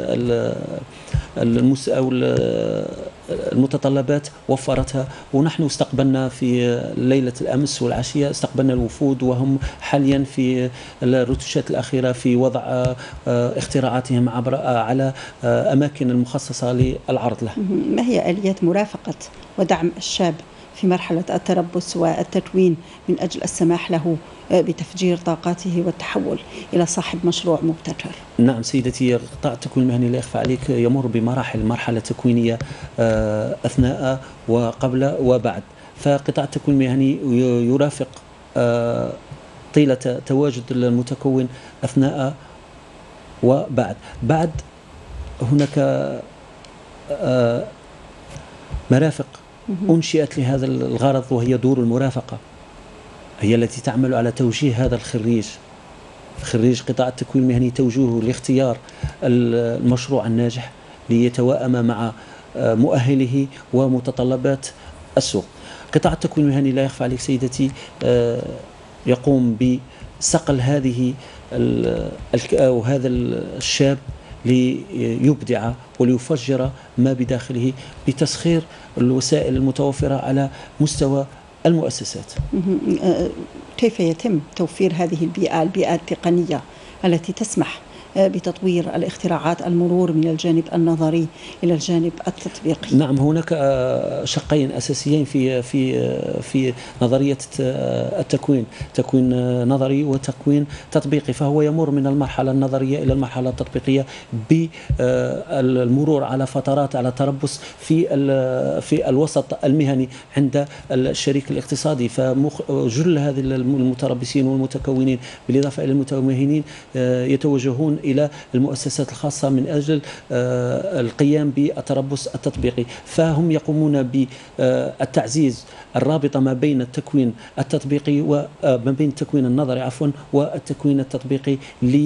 Speaker 8: المس أو المتطلبات وفرتها. ونحن استقبلنا في ليلة الأمس والعشية استقبلنا الوفود، وهم حاليا في الرتوشات الأخيرة في وضع اختراعاتهم عبر على أماكن المخصصة للعرض له.
Speaker 1: ما هي آليات مرافقة ودعم الشاب في مرحلة التربص والتكوين من أجل السماح له بتفجير طاقاته والتحول إلى صاحب مشروع مبتكر؟
Speaker 8: نعم سيدتي، قطاع التكوين المهني لا يخفى عليك يمر بمراحل، مرحلة تكوينية أثناء وقبل وبعد. فقطاع التكوين المهني يرافق طيلة تواجد المتكون أثناء وبعد. بعد هناك مرافق أنشئت لهذا الغرض، وهي دور المرافقة، هي التي تعمل على توجيه هذا الخريج خريج قطاع التكوين المهني، توجيهه لاختيار المشروع الناجح ليتوائم مع مؤهله ومتطلبات السوق. قطاع التكوين المهني لا يخفى عليك سيدتي يقوم بصقل هذه أو هذا الشاب ليبدع وليفجر ما بداخله بتسخير الوسائل المتوفرة على مستوى المؤسسات.
Speaker 1: كيف يتم توفير هذه البيئة البيئة التقنية التي تسمح بتطوير الاختراعات، المرور من الجانب النظري إلى الجانب التطبيقي؟
Speaker 8: نعم، هناك شقين أساسيين في في في نظرية التكوين، تكوين نظري وتكوين تطبيقي. فهو يمر من المرحلة النظرية إلى المرحلة التطبيقية بالمرور على فترات، على تربص في في الوسط المهني عند الشريك الاقتصادي. فجل هذه المتربصين والمتكونين بالإضافة إلى المتمهنين يتوجهون إلى المؤسسات الخاصة من أجل القيام بالتربص التطبيقي. فهم يقومون بالتعزيز الرابطة ما بين التكوين التطبيقي وما بين التكوين النظري عفوا والتكوين التطبيقي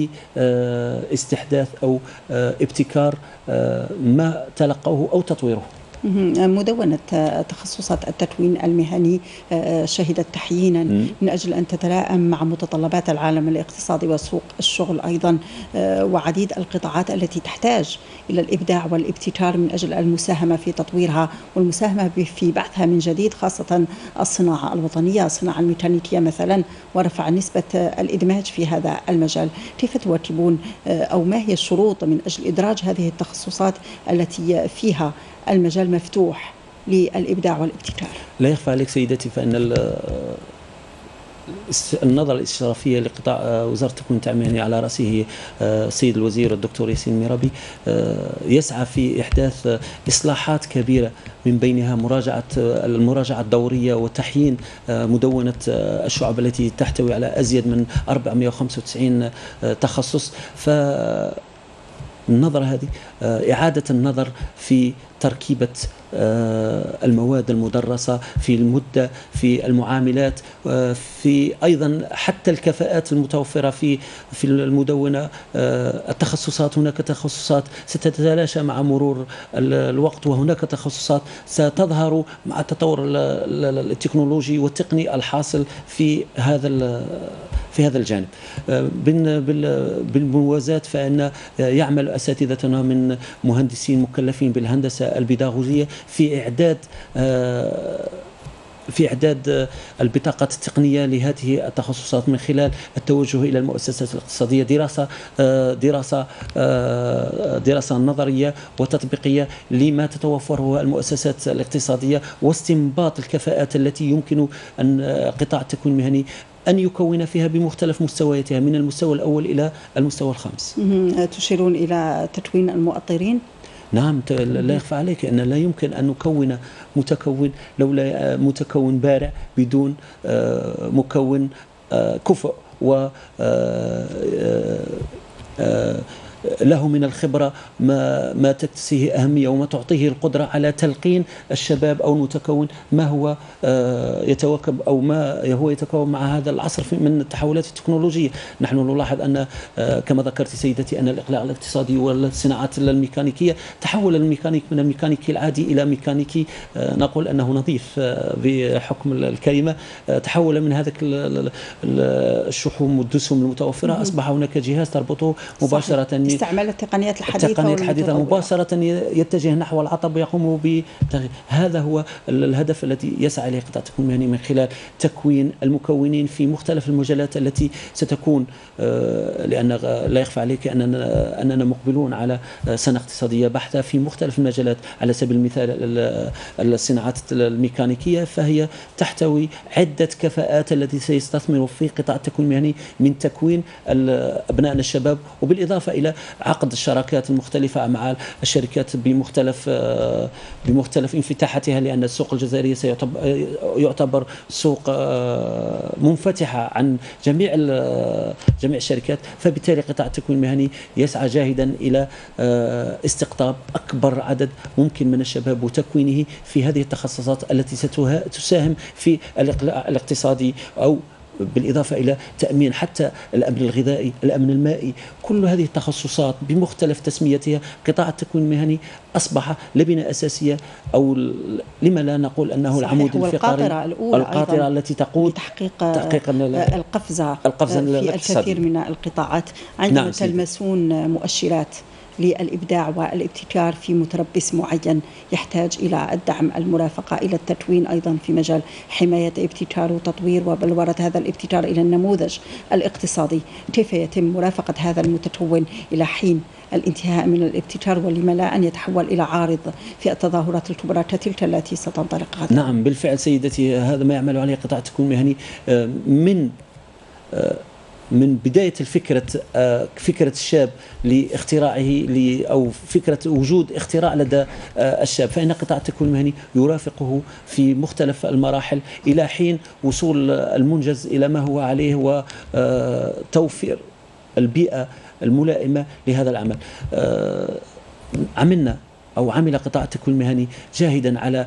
Speaker 8: لاستحداث أو ابتكار ما تلقوه أو تطويره.
Speaker 1: مدونة تخصصات التكوين المهني شهدت تحيينا من أجل أن تتلائم مع متطلبات العالم الاقتصادي وسوق الشغل أيضا، وعديد القطاعات التي تحتاج إلى الإبداع والابتكار من أجل المساهمة في تطويرها والمساهمة في بعثها من جديد، خاصة الصناعة الوطنية، الصناعة الميكانيكية مثلا، ورفع نسبة الإدماج في هذا المجال. كيف تواكبون أو ما هي الشروط من أجل إدراج هذه التخصصات التي فيها المجال مفتوح للإبداع والابتكار؟
Speaker 8: لا يخفى عليك سيدتي فإن النظرة الاستشرافية لقطاع وزارة التكوين المهني على رأسه السيد الوزير الدكتور ياسين ميرابي يسعى في إحداث إصلاحات كبيرة، من بينها مراجعة المراجعة الدورية وتحيين مدونة الشعب التي تحتوي على أزيد من أربعمئة وخمسة وتسعين تخصص. ف النظرة هذه إعادة النظر في تركيبة المواد المدرسة، في المدة، في المعاملات، في أيضا حتى الكفاءات المتوفرة في في المدونة. التخصصات، هناك تخصصات ستتلاشى مع مرور الوقت، وهناك تخصصات ستظهر مع التطور التكنولوجي والتقني الحاصل في هذا في هذا الجانب. بالموازاة فإن يعمل أساتذتنا من مهندسين مكلفين بالهندسة البيداغوجية في إعداد في إعداد البطاقات التقنية لهذه التخصصات من خلال التوجه إلى المؤسسات الاقتصادية، دراسة دراسة دراسة نظرية وتطبيقية لما تتوفره المؤسسات الاقتصادية، واستنباط الكفاءات التي يمكن أن قطاع التكوين المهني أن يكون فيها بمختلف مستوياتها من المستوى الأول إلى المستوى الخامس.
Speaker 1: تشيرون إلى تكوين المؤطرين؟
Speaker 8: نعم، لا يخفى عليك أن لا يمكن أن نكون متكون لولا متكون بارع بدون مكون كفء و له من الخبرة ما ما تكتسيه أهمية وما تعطيه القدرة على تلقين الشباب أو المتكون ما هو يتواكب أو ما هو يتكون مع هذا العصر من التحولات التكنولوجية. نحن نلاحظ أن كما ذكرت سيدتي أن الإقلاع الاقتصادي والصناعات الميكانيكية تحول الميكانيك من الميكانيكي العادي إلى ميكانيكي نقول أنه نظيف بحكم الكلمة، تحول من هذاك الشحوم والدسم المتوفرة، أصبح هناك جهاز تربطه مباشرة
Speaker 1: استعمال التقنيات الحديثة
Speaker 8: التقنيات الحديثة مباشرة يتجه نحو العطب ويقوم بتغيير. هذا هو الهدف الذي يسعى إليه قطاع التكوين المهني من خلال تكوين المكونين في مختلف المجالات التي ستكون، لأن لا يخفى عليك أننا أننا مقبلون على سنة اقتصادية بحتة في مختلف المجالات. على سبيل المثال الصناعات الميكانيكية فهي تحتوي عدة كفاءات التي سيستثمر في قطاع التكوين المهني من تكوين أبنائنا الشباب، وبالإضافة إلى عقد الشراكات المختلفة مع الشركات بمختلف بمختلف انفتاحاتها، لأن السوق الجزائرية سيعتبر سوق منفتحة عن جميع جميع الشركات. فبالتالي قطاع التكوين المهني يسعى جاهدا إلى استقطاب أكبر عدد ممكن من الشباب وتكوينه في هذه التخصصات التي ستساهم في الإقلاع الاقتصادي، أو بالإضافة إلى تأمين حتى الأمن الغذائي، الأمن المائي. كل هذه التخصصات بمختلف تسميتها قطاع التكوين المهني أصبح لبنة أساسية، أو لما لا نقول أنه العمود الفقري،
Speaker 1: القاطرة الأولى
Speaker 8: القاطرة التي تقود
Speaker 1: تحقيق,
Speaker 8: تحقيق
Speaker 1: القفزة,
Speaker 8: القفزة
Speaker 1: في الكثير من القطاعات. عندما نعم تلمسون مؤشرات للإبداع والابتكار في متربص معين يحتاج إلى الدعم، المرافقة، إلى التكوين أيضا في مجال حماية ابتكار وتطوير وبلورة هذا الابتكار إلى النموذج الاقتصادي، كيف يتم مرافقة هذا المتكون إلى حين الانتهاء من الابتكار، ولما لا أن يتحول إلى عارض في التظاهرات الكبرى كتلك التي ستنطلق غدا؟
Speaker 8: نعم بالفعل سيدتي، هذا ما يعمل عليه قطاع التكوين المهني من من بداية الفكرة فكرة الشاب لاختراعه أو فكرة وجود اختراع لدى الشاب، فإن قطاع التكوين المهني يرافقه في مختلف المراحل إلى حين وصول المنجز إلى ما هو عليه وتوفير البيئة الملائمة لهذا العمل. عملنا أو عمل قطاع التكوين المهني جاهدا على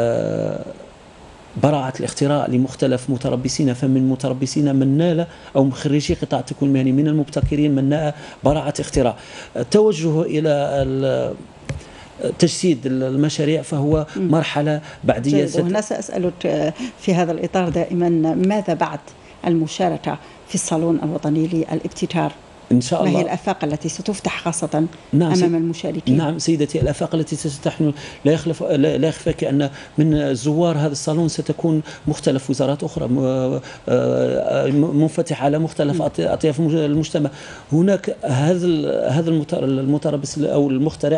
Speaker 8: براعة الاختراع لمختلف متربصين، فمن متربصين من نال أو مخرجي قطاع التكوين المهني من المبتكرين من نال براعة اختراع. التوجه إلى تجسيد المشاريع فهو مرحلة بعدية.
Speaker 1: وهنا سأسألك في هذا الإطار دائما، ماذا بعد المشاركة في الصالون الوطني للابتكار؟
Speaker 8: إن شاء الله
Speaker 1: ما هي الآفاق التي ستفتح خاصة
Speaker 8: نعم
Speaker 1: أمام المشاركين؟
Speaker 8: نعم سيدتي، الآفاق التي ستفتح لا يخلف لا يخفاك أن من زوار هذا الصالون ستكون مختلف وزارات أخرى منفتحة على مختلف أطياف المجتمع. هناك هذا هذا المتربص أو المخترع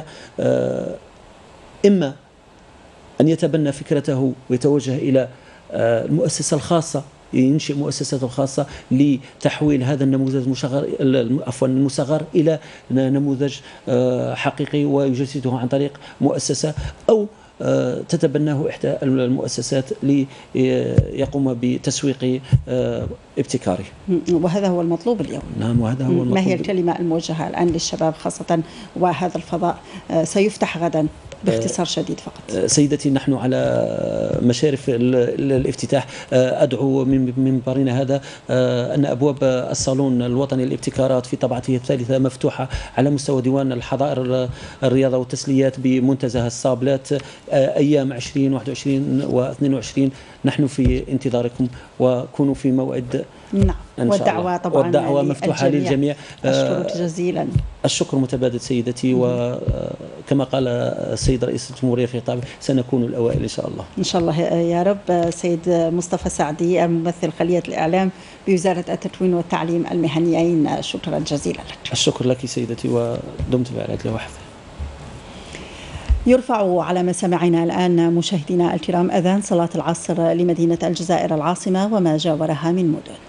Speaker 8: إما أن يتبنى فكرته ويتوجه إلى المؤسسة الخاصة، ينشئ مؤسسته الخاصة لتحويل هذا النموذج المصغر عفوا المصغر إلى نموذج حقيقي ويجسده عن طريق مؤسسة، أو تتبناه إحدى المؤسسات ليقوم بتسويق ابتكاره.
Speaker 1: وهذا هو المطلوب اليوم.
Speaker 8: نعم وهذا هو المطلوب.
Speaker 1: ما هي الكلمة الموجهة الآن للشباب خاصة، وهذا الفضاء سيفتح غدا باختصار شديد فقط؟
Speaker 8: سيدتي، نحن على مشارف الافتتاح. أدعو من منبرنا هذا أن أبواب الصالون الوطني للابتكارات في طبعته الثالثة مفتوحة على مستوى ديوان الحضائر الرياضة والتسليات بمنتزه الصابلات أيام عشرين واحد وعشرين واثنين وعشرين. نحن في انتظاركم، وكونوا في موعد.
Speaker 1: نعم، والدعوة طبعا
Speaker 8: والدعوة مفتوحة للجميع.
Speaker 1: أشكرك جزيلا.
Speaker 8: الشكر متبادل سيدتي، و كما قال السيد رئيس الجمهورية في خطابه سنكون الأوائل إن شاء الله.
Speaker 1: إن شاء الله يا رب. سيد مصطفى سعدي الممثل خلية الإعلام بوزارة التكوين والتعليم المهنيين، شكرا جزيلا لك.
Speaker 8: الشكر لك سيدتي ودمت بعلاج الله وحفظه.
Speaker 1: يرفع على مسامعنا الآن مشاهدينا الكرام أذان صلاة العصر لمدينة الجزائر العاصمة وما جاورها من مدن.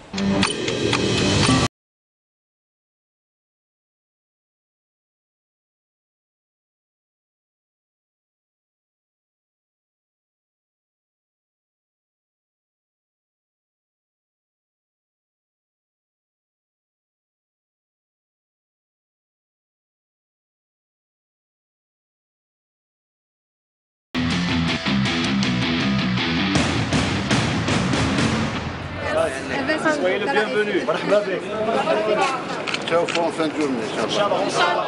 Speaker 3: مرحبا بك. نشوفوا في الجمعة إن شاء الله.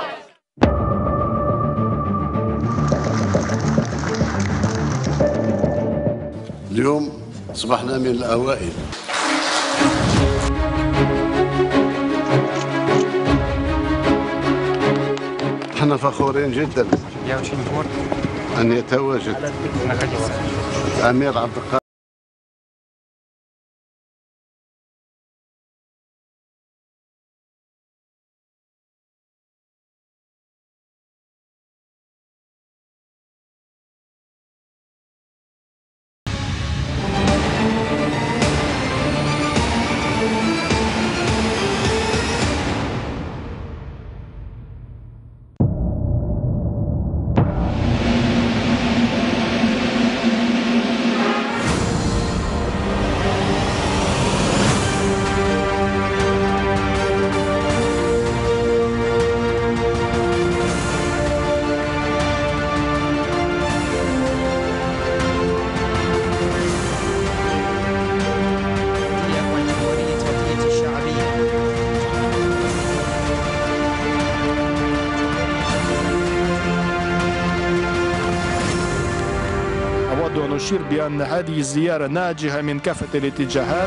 Speaker 3: اليوم أصبحنا من الأوائل. احنا فخورين جدا أن يتواجد الأمير عبد القادر
Speaker 4: نشير بأن هذه الزيارة ناجحة من كافة الاتجاهات.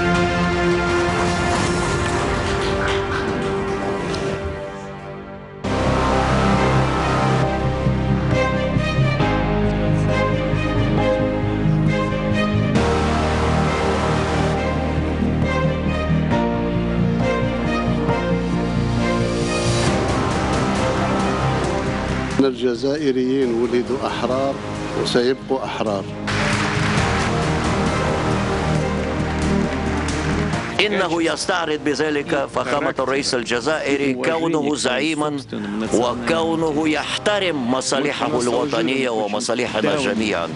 Speaker 3: الجزائريين ولدوا أحرار وسيبقوا أحرار.
Speaker 5: إنه يستعرض بذلك فخامة الرئيس الجزائري كونه زعيما وكونه يحترم مصالحه الوطنية ومصالحنا جميعا.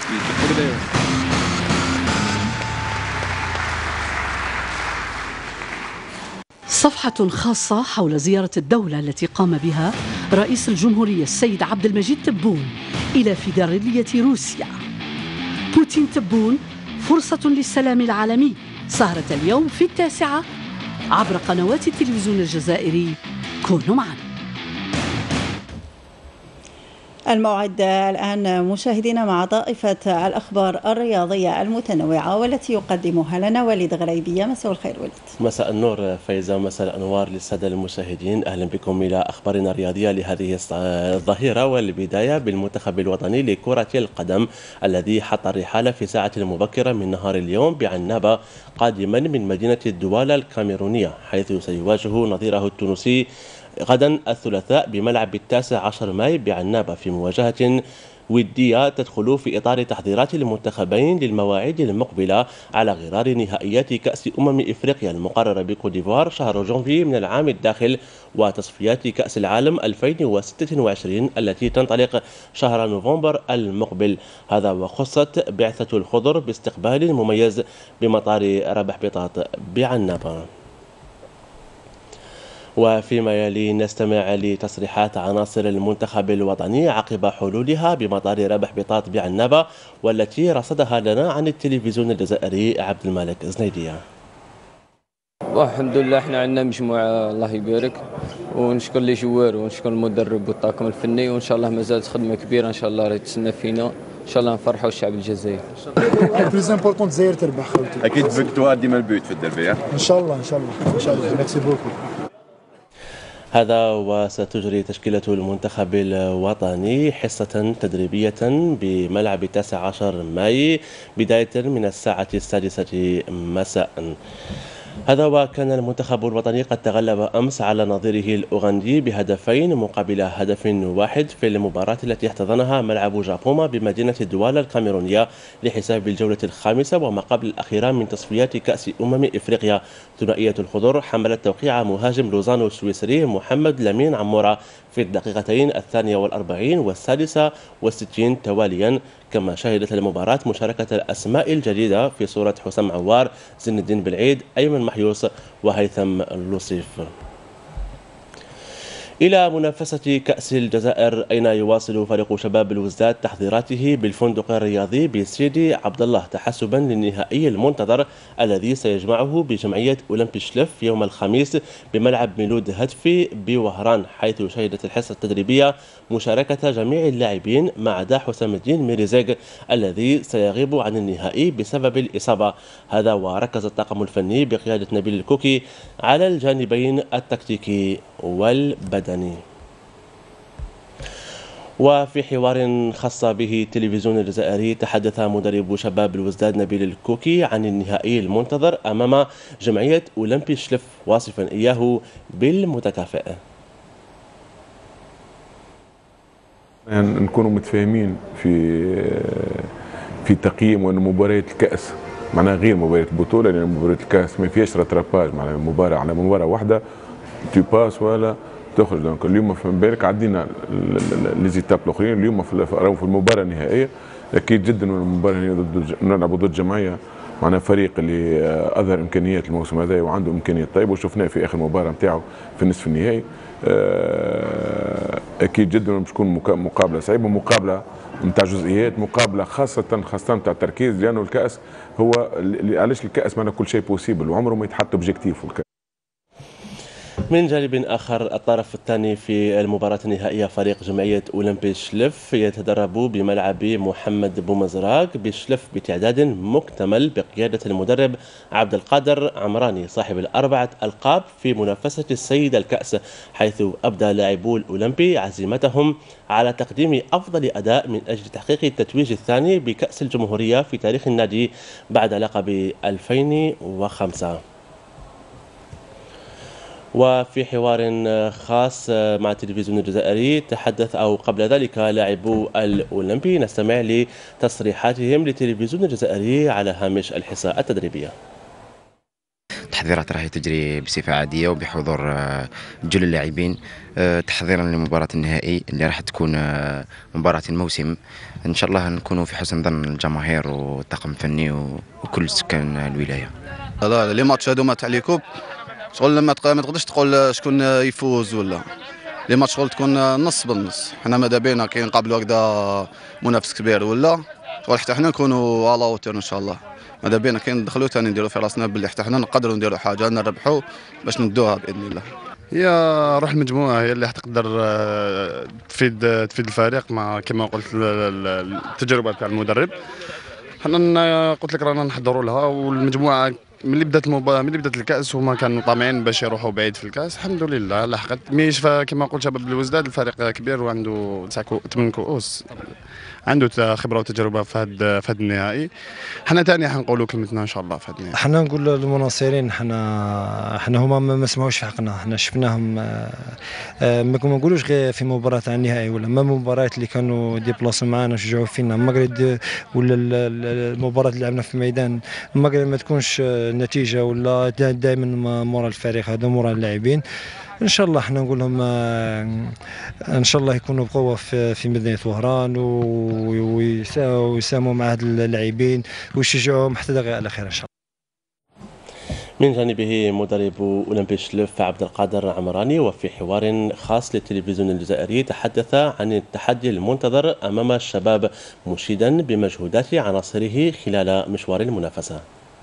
Speaker 6: صفحة خاصة حول زيارة الدولة التي قام بها رئيس الجمهورية السيد عبد المجيد تبون إلى فيدرالية روسيا. بوتين تبون فرصة للسلام العالمي، سهرة اليوم في التاسعة عبر قنوات التلفزيون الجزائري. كونوا معنا.
Speaker 1: الموعد الآن مشاهدينا مع طائفة الأخبار الرياضية المتنوعة والتي يقدمها لنا وليد غريبية. مساء الخير وليد.
Speaker 9: مساء النور فايزة، مساء الأنوار للسادة المشاهدين. أهلا بكم إلى أخبارنا الرياضية لهذه الظهيرة، والبداية بالمنتخب الوطني لكرة القدم الذي حط الرحال في ساعة مبكرة من نهار اليوم بعنابة قادما من مدينة الدوالة الكاميرونية، حيث سيواجه نظيره التونسي غدا الثلاثاء بملعب التاسع عشر ماي بعنابة في مواجهة ودية تدخل في إطار تحضيرات المنتخبين للمواعيد المقبلة على غرار نهائيات كأس أمم إفريقيا المقررة بكوت ديفوار شهر جونفي من العام الداخل، وتصفيات كأس العالم ألفين وستة وعشرين التي تنطلق شهر نوفمبر المقبل. هذا وخصت بعثة الخضر باستقبال مميز بمطار ربح بطاط بعنابة. وفيما يلي نستمع لتصريحات عناصر المنتخب الوطني عقب حلولها بمطار ربح بطاط بعنابة، والتي رصدها لنا عن التلفزيون الجزائري عبد الملك زنيدية.
Speaker 10: الحمد لله احنا عندنا مجموعة الله يبارك، ونشكر لي جوار ونشكر المدرب والطاقم الفني، وان شاء الله مازالت خدمة كبيرة ان شاء الله راهي تسنى فينا، ان شاء الله نفرحوا الشعب الجزائري.
Speaker 11: البلوز امبورطون الجزائر تربح خوتي.
Speaker 12: اكيد فيكتوار ديما البيوت في الدربي.
Speaker 11: ان شاء الله ان شاء الله ان شاء الله. ميرسي بوكو.
Speaker 9: هذا وستجري تشكيلة المنتخب الوطني حصة تدريبية بملعب التاسع عشر ماي بداية من الساعة السادسة مساء. هذا وكان المنتخب الوطني قد تغلب أمس على نظيره الأوغندي بهدفين مقابل هدف واحد في المباراة التي احتضنها ملعب جابوما بمدينة دوالة الكاميرونية لحساب الجولة الخامسة وما قبل الأخيرة من تصفيات كأس أمم إفريقيا. ثنائية الخضر حملت توقيع مهاجم لوزانو السويسري محمد لامين عمورة في الدقيقتين الثانية والأربعين والسادسة والستين تواليا، كما شهدت المباراة مشاركة الأسماء الجديدة في صورة حسام عوار، زين الدين بالعيد، أيمن محيوس وهيثم لوصيف. إلى منافسة كأس الجزائر، أين يواصل فريق شباب الوزداد تحضيراته بالفندق الرياضي بسيدي عبد الله تحسبا للنهائي المنتظر الذي سيجمعه بجمعية أولمبي شلف يوم الخميس بملعب ميلود هدفي بوهران، حيث شهدت الحصة التدريبية مشاركة جميع اللاعبين ما عدا حسام الدين ميريزيغ الذي سيغيب عن النهائي بسبب الإصابة. هذا وركز الطاقم الفني بقيادة نبيل الكوكي على الجانبين التكتيكي والبدني. وفي حوار خاص به التلفزيون الجزائري تحدث مدرب شباب الوزداد نبيل الكوكي عن النهائي المنتظر أمام جمعية أولمبي شلف واصفا إياه بالمتكافئ.
Speaker 12: نكونوا متفاهمين في في تقييم وأن مباريات الكأس معناها غير مباريات البطولة، لأن مباريات الكأس ما فيهاش راتراباج، معناها مباراة على مباراة واحدة تو باس ولا تخرج. دونك اليوم في بالك عدينا لي زيتاب الاخرين، اليوم في في المباراه النهائيه اكيد جدا المباراه النهائيه ضد نلعبوا ضد جمعيه معنا فريق اللي اظهر امكانيات الموسم هذا وعنده امكانيات طيبه وشفناه في اخر مباراه نتاعو في النصف النهائي. اكيد جدا باش تكون مقابله صعيبه، مقابله نتاع جزئيات، مقابله خاصه خاصه نتاع التركيز، لانه الكاس هو علاش الكاس معناها كل شيء بوسيبل وعمره ما يتحط اوبجيكتيف.
Speaker 9: من جانب آخر، الطرف الثاني في المباراة النهائية فريق جمعية أولمبي شلف يتدرب بملعب محمد بومزراق بشلف بتعداد مكتمل بقيادة المدرب عبد القادر عمراني صاحب الأربعة ألقاب في منافسة السيد الكأس، حيث أبدى لاعبو الأولمبي عزيمتهم على تقديم أفضل أداء من أجل تحقيق التتويج الثاني بكأس الجمهورية في تاريخ النادي بعد لقب ألفين وخمسة. وفي حوار خاص مع التلفزيون الجزائري تحدث أو قبل ذلك لاعبو الأولمبي، نستمع لتصريحاتهم للتلفزيون الجزائري على هامش الحصة التدريبية.
Speaker 13: التحضيرات راهي تجري بصفة عادية وبحضور جل اللاعبين تحضيرا لمباراة النهائي اللي راح تكون مباراة الموسم. إن شاء الله نكونوا في حسن ظن الجماهير والطاقم الفني وكل سكان الولاية.
Speaker 14: لا لي ماتش هذوما تاع لي كوب شغل ما تقدرش تقول شكون يفوز ولا لي ماتش شغل تكون نص بالنص. حنا ماذا بينا كي نقابلوا هكذا منافس كبير ولا شغل حتى حنا نكونوا على اوتور ان شاء الله. ماذا بينا كي ندخلوا ثاني نديروا في راسنا باللي حتى حنا نقدروا نديروا حاجه نربحوا باش ندوها باذن الله.
Speaker 15: هي روح المجموعه هي اللي حتقدر تفيد تفيد الفريق مع كما قلت التجربه تاع المدرب. حنا قلت لك رانا نحضروا لها والمجموعه ملي بدات المباراه ملي بدات الكاس هما كانوا طامعين باش يروحوا بعيد في الكاس. الحمد لله لحقت ميش كما قلت شباب الوزداد الفريق كبير وعنده ثمان كؤوس، عنده خبره وتجربه في هذا في هذا النهائي. حنا ثاني حنقولوا كلمتنا ان شاء الله في هذا النهائي.
Speaker 16: حنا نقول للمناصرين حنا حنا هما ما سمعوش في حقنا، حنا شفناهم ما نقولوش غير في مباراه تاع النهائي ولا ما المباريات اللي كانوا ديبلاسو معنا شجعوا فينا المغرب ولا المباراه اللي لعبنا في الميدان المغرب ما تكونش النتيجه ولا دائما مورا الفريق هذا مورا اللاعبين. ان شاء الله احنا نقول لهم ان شاء الله يكونوا بقوه في في مدينه وهران ويساهموا مع هاد اللاعبين ويشجعوهم حتى دقيقه الاخيره ان شاء الله.
Speaker 9: من جانبه مدرب أولمبي شلف عبد القادر عمراني وفي حوار خاص للتلفزيون الجزائري تحدث عن التحدي المنتظر أمام الشباب مشيدا بمجهودات عناصره خلال مشوار المنافسة.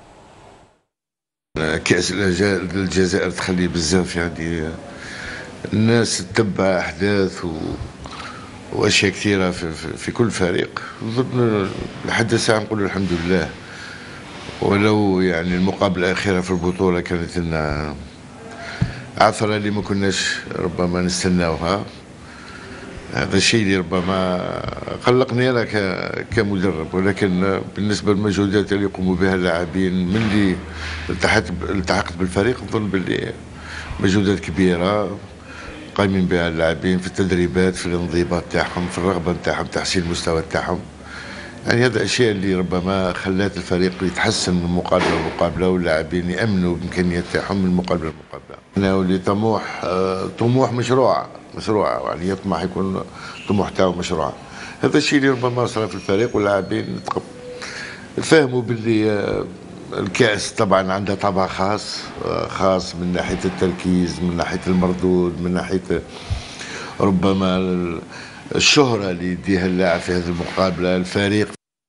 Speaker 17: كأس الجزائر تخلي بزاف يعني الناس تتبع أحداث و... وأشياء كثيرة في, في, في كل فريق. لحد الساعة نقول الحمد لله، ولو يعني المقابلة الأخيرة في البطولة كانت لنا عثرة اللي ما كناش ربما نستناوها. هذا الشيء اللي ربما قلقني انا كمدرب، ولكن بالنسبه للمجهودات اللي يقوموا بها اللاعبين من اللي التحقت التحقت بالفريق، نظن باللي مجهودات كبيره قايمين بها اللاعبين في التدريبات، في الانضباط تاعهم، في الرغبه تاعهم، تحسين المستوى تاعهم. يعني هذا الاشياء اللي ربما خلات الفريق يتحسن من مقابله لمقابله، واللاعبين يامنوا بامكانيات تاعهم من مقابله لمقابله. انه اللي طموح طموح مشروع مشروع يعني يطمح يكون طموح تاعو مشروع. هذا الشيء اللي ربما صار في الفريق، واللاعبين فهموا باللي الكأس طبعا عندها طابع خاص خاص من ناحيه التركيز، من ناحيه المردود، من ناحيه ربما الشهره اللي يديها اللاعب في هذه المقابله الفريق.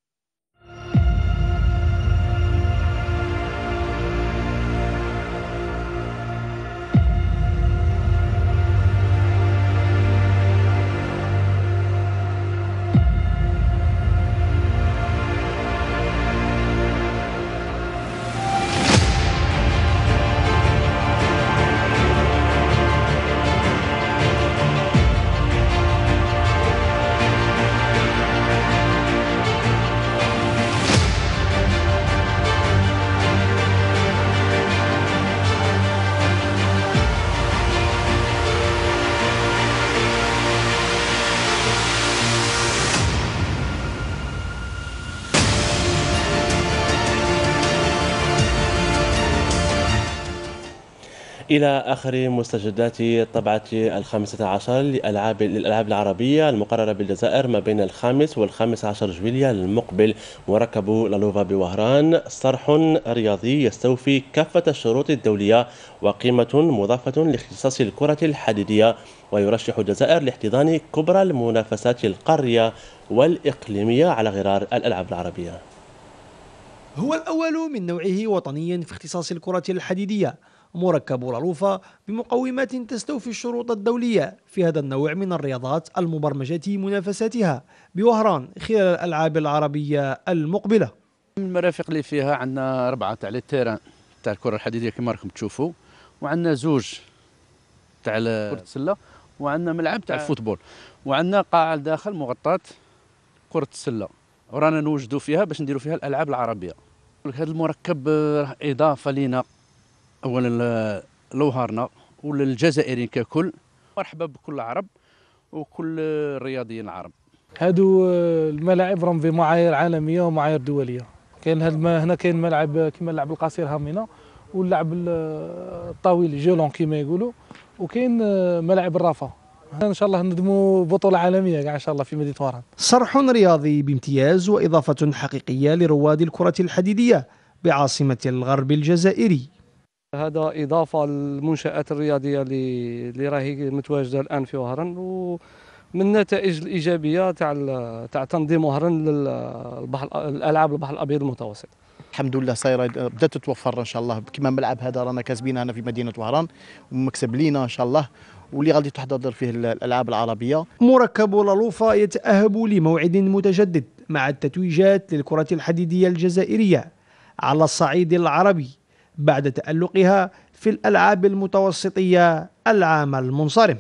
Speaker 9: إلى آخر مستجدات طبعة الخامسة عشر للألعاب للألعاب العربية المقررة بالجزائر ما بين الخامس والخامس عشر جويلية المقبل. مركب لالوفا بوهران صرح رياضي يستوفي كافة الشروط الدولية وقيمة مضافة لاختصاص الكرة الحديدية، ويرشح الجزائر لاحتضان كبرى المنافسات القارية والإقليمية على غرار الألعاب العربية.
Speaker 18: هو الأول من نوعه وطنيا في اختصاص الكرة الحديدية، مركب لالوفا بمقومات تستوفي الشروط الدولية في هذا النوع من الرياضات المبرمجة منافساتها بوهران خلال الألعاب العربية المقبلة.
Speaker 19: المرافق اللي فيها عندنا أربعة تاع لي تيران تاع الكرة الحديدية كما راكم تشوفوا، وعندنا زوج تاع كرة السلة، وعندنا ملعب تاع الفوتبول، وعندنا قاعة داخل مغطاة كرة السلة، ورانا نوجدوا فيها باش نديروا فيها الألعاب العربية. هذا المركب إضافة لنا اولا لوهارنا وللجزائريين ككل. مرحبا بكل العرب وكل الرياضيين العرب.
Speaker 20: هادو الملاعب راهم في معايير عالميه ومعايير دوليه. كاين هنا كاين ملعب كيما اللعب القصير هامينا، واللعب الطويل جولون كيما يقولوا، وكاين ملاعب الرافه. ان شاء الله ندموا بطوله عالميه كاع ان شاء الله في مدينه وهران.
Speaker 18: صرح رياضي بامتياز واضافه حقيقيه لرواد الكره الحديديه بعاصمه الغرب الجزائري.
Speaker 21: هذا إضافة للمنشآت الرياضية اللي اللي راهي متواجدة الآن في وهران، ومن النتائج الإيجابية تاع تاع تنظيم وهران للبحر الألعاب البحر الأبيض المتوسط.
Speaker 22: الحمد لله صايره بدات تتوفر ان شاء الله. كما الملعب هذا رانا كاسبين هنا في مدينه وهران، ومكسب لينا ان شاء الله، واللي غادي تحضر فيه الالعاب العربيه.
Speaker 18: مركب لالوفا يتأهب لموعد متجدد مع التتويجات للكرة الحديدية الجزائرية على الصعيد العربي بعد تألقها في الألعاب المتوسطية العام المنصرم.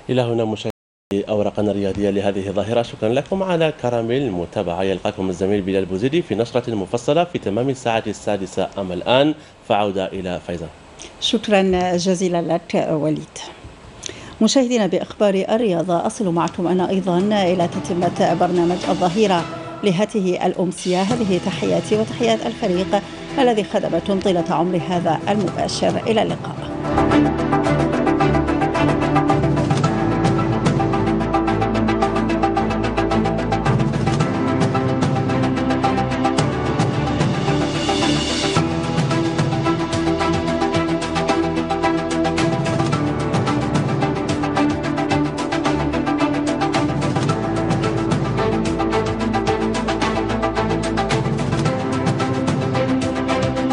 Speaker 9: إلى هنا مشاهدي أوراقنا الرياضية لهذه الظاهرة، شكرا لكم على كرم المتابعة. يلقاكم الزميل بلال بوزيدي في نشرة مفصلة في تمام الساعة السادسة. أما الآن فعودة إلى فايزة.
Speaker 1: شكرا جزيلا لك وليد. مشاهدينا بأخبار الرياضة، أصل معكم أنا أيضا إلى تتمة برنامج الظهيرة لهذه الأمسية. هذه تحياتي وتحيات الفريق الذي خدمتم طيلة عمر هذا المباشر. إلى اللقاء.